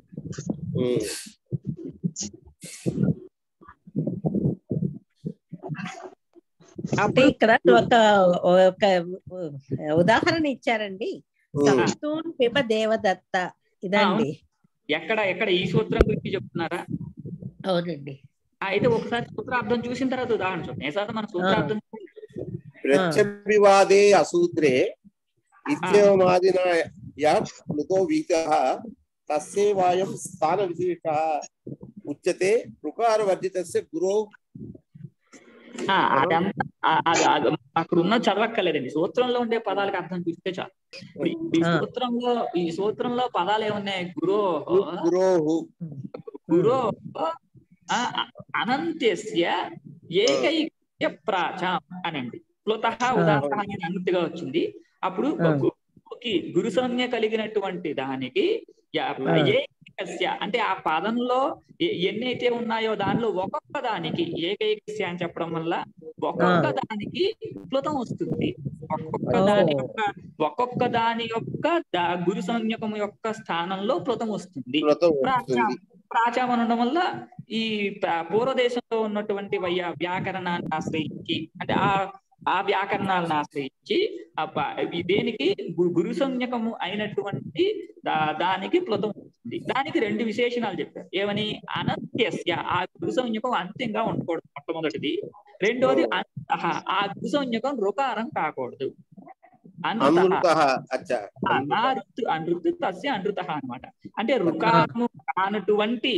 అంటే ఇక్కడ ఒక ఉదాహరణ ఇచ్చారండి, సంతూన్ పిబ దేవదత్త. ఇదండి ఎక్కడ ఈ సూత్రం గురించి చెప్తున్నారా? అవునండి. అయితే ఒకసారి సూత్రార్థం చూసిన తర్వాత ఉదాహరణ చూడండి. మన సూత్రార్థం ప్రత్యభివాదే అసూత్రే ఇత్యవమాదిన యః ప్లుతో విహితః తస్యేవాయం స్థాన విశేషః ఉచ్యతే రుకారవర్జితస్య గురో. అక్కడ ఉన్న చదవక్కర్లేదండి, సూత్రంలో ఉండే పదాలకు అర్థం చూస్తే చాలు. ఈ సూత్రంలో పదాలు ఏమున్నాయి? గురోహు అనంత్యస్య ఏకైక్య ప్రాచం అనండి. ప్లుతః ఉదాహరణ అనేది అనంతిగా వచ్చింది. అప్పుడు గురు సంజ్ఞ కలిగినటువంటి దానికి ఏకైకస్య అంటే ఆ పదంలో ఎన్నైతే ఉన్నాయో దానిలో ఒక్కొక్క దానికి ఏకైకస్య అని చెప్పడం వల్ల ఒక్కొక్క దానికి ప్లుతం వస్తుంది. ఒక్కొక్క దాని యొక్క గురు సంజ్ఞకం యొక్క స్థానంలో ప్లుతం వస్తుంది. ప్రాచం అనడం వల్ల ఈ పూర్వదేశంలో ఉన్నటువంటి వ్యాకరణాన్ని ఆశ్రయించి అంటే ఆ వ్యాకరణాలను ఆశ్రయించి దేనికి గురు సంజ్ఞకము అయినటువంటి దానికి ప్లుతం వస్తుంది. దానికి రెండు విశేషణాలు చెప్పారు. ఏమని? అనంత్యస్య, ఆ గురు సంజ్ఞకం అంత్యంగా ఉండకూడదు మొట్టమొదటిది. రెండోది అంతః, ఆ గురు సంజ్ఞకం రుకారం కాకూడదు. అనృతః అన్నమాట. అంటే రుకారము కానటువంటి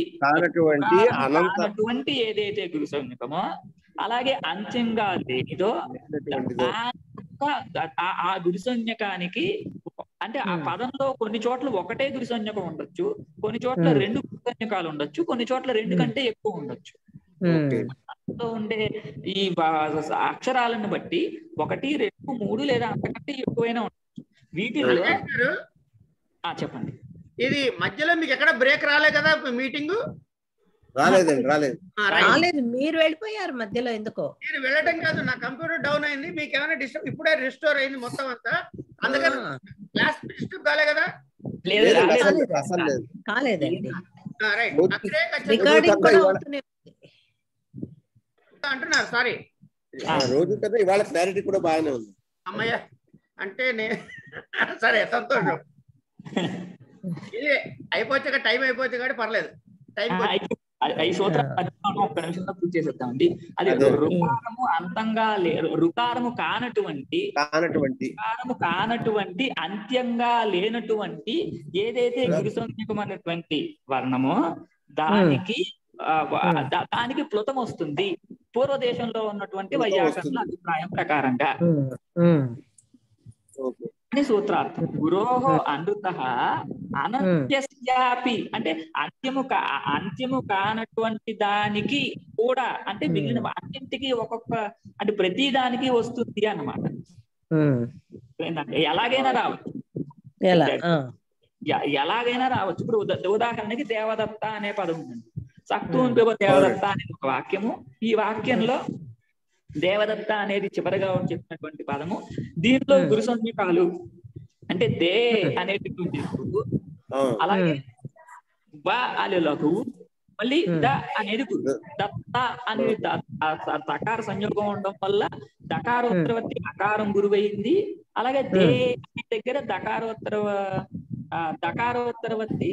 ఏదైతే గురు సంజ్ఞకమో అలాగే అంత్యంగా లేనిదో ఆ గురు సంజ్ఞకానికి అంటే ఆ పదంలో కొన్ని చోట్ల ఒకటే గురు సంజ్ఞకం ఉండొచ్చు, కొన్ని చోట్ల రెండు గురు సంజ్ఞకాలు ఉండొచ్చు, కొన్ని చోట్ల రెండు కంటే ఎక్కువ ఉండొచ్చు. ఉండే ఈ అక్షరాలను బట్టి 1, 2, 3 లేదా అంతకంటే ఎక్కువైనా ఉండొచ్చు. వీటిల్లో చెప్పండి. ఇది మధ్యలో మీకు ఎక్కడ బ్రేక్ రాలే కదా? మీటింగ్ రాలేదు, మీరు వెళ్ళిపోయారు మధ్యలో. ఎందుకో నేను వెళ్ళటం కాదు, నా కంప్యూటర్ డౌన్ అయింది. మీకు ఏమైనా డిస్టర్బ్? ఇప్పుడే రిస్టోర్ అయింది మొత్తం అంతా, అందుకని క్లాస్ డిస్టర్బ్ కాలే కదా? కాలేదండి. అంటున్నారు. సారీ, రోజు కదా ఇవాళ క్లారిటీ కూడా బాగానే ఉంది. అమ్మయ్య అంటే సరే, సంతోషం. ఇది అయిపోతే టైం అయిపోతే కానీ పర్లేదు. టైం ఒక్క నిమిషంలో పూర్తి చేసేద్దామండి. అది రుకారము అంతంగా రుకారము కానటువంటి అంత్యంగా లేనటువంటి ఏదైతే గురు సంజ్ఞకమైనటువంటి వర్ణమో దానికి ప్లుతం వస్తుంది పూర్వదేశంలో ఉన్నటువంటి వైయాకరణ అభిప్రాయం ప్రకారంగా అని సూత్రార్థం. గురోహో అనృతః అనంత్యస్యాపి అంటే అంత్యము కానటువంటి దానికి కూడా అంటే మిగిలిన అన్నింటికి ఒక్కొక్క అంటే ప్రతి దానికి వస్తుంది అన్నమాట. ఎలాగైనా రావచ్చు, ఎలాగైనా రావచ్చు. ఇప్పుడు ఉదాహరణకి దేవదత్త అనే పదం ఉందండి. సక్తూన్ పిబ దేవదత్త అనే ఒక వాక్యము. ఈ వాక్యంలో దేవదత్త అనేది చివరిగా చెప్పినటువంటి పదము. దీంట్లో గురు సంజ్ఞకాలు అంటే దే అనేటటువంటి అలాగే బ అనే లఘువు, మళ్ళీ ద అనేది గురు. దత్త అనేది దకార సంయోగం ఉండడం వల్ల దకారోత్తరవత్తి అకారం గురువైంది. అలాగే దే అనే దగ్గర దకారోత్తరవత్తి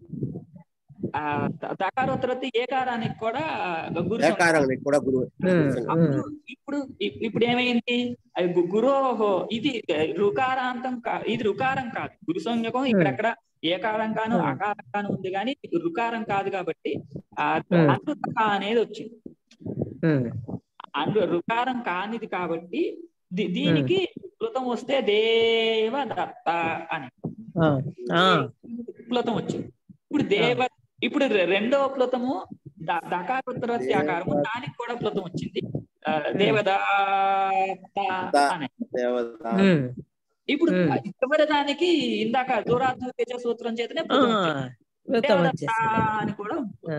ఏకారానికి కూడా గురు. ఇప్పుడు ఏమైంది? గురోహో ఇది రుకారాంతం, ఇది రుకారం కాదు. గురు సంజ్ఞకం ఇక్కడెక్కడ ఏకారంగాను అకారంగాను ఉంది, కానీ రుకారం కాదు. కాబట్టి అనృత అనేది వచ్చింది. రుకారం కానిది కాబట్టి దీనికి ప్లుతం వస్తే దేవదత్త అని ప్లుతం వచ్చింది. ఇప్పుడు రెండవ ప్లుతము దకారోత్తరవత్తి ఆకారము, దానికి కూడా ప్లుతం వచ్చింది దేవదత్త అని. ఇప్పుడు చివరి దానికి ఇందాక దూరాత్మ సూత్రం చేతనే దేవదత్త అని కూడా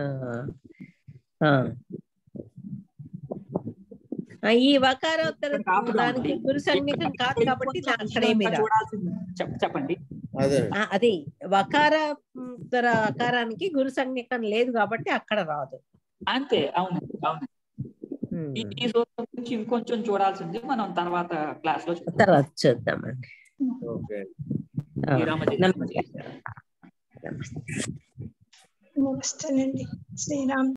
ఈ వకారోత్తర దానికి గురు సంజ్ఞకం కాదు కాబట్టి చెప్పండి. అది వకారోత్తర ఆకారానికి గురు సంజ్ఞకం లేదు కాబట్టి అక్కడ రాదు. అంతే. అవును. ఈ సూత్రం గురించి ఇంకొంచెం చూడాల్సింది మనం తర్వాత క్లాస్ లో చూద్దామండి. నమస్తే శ్రీరామ్.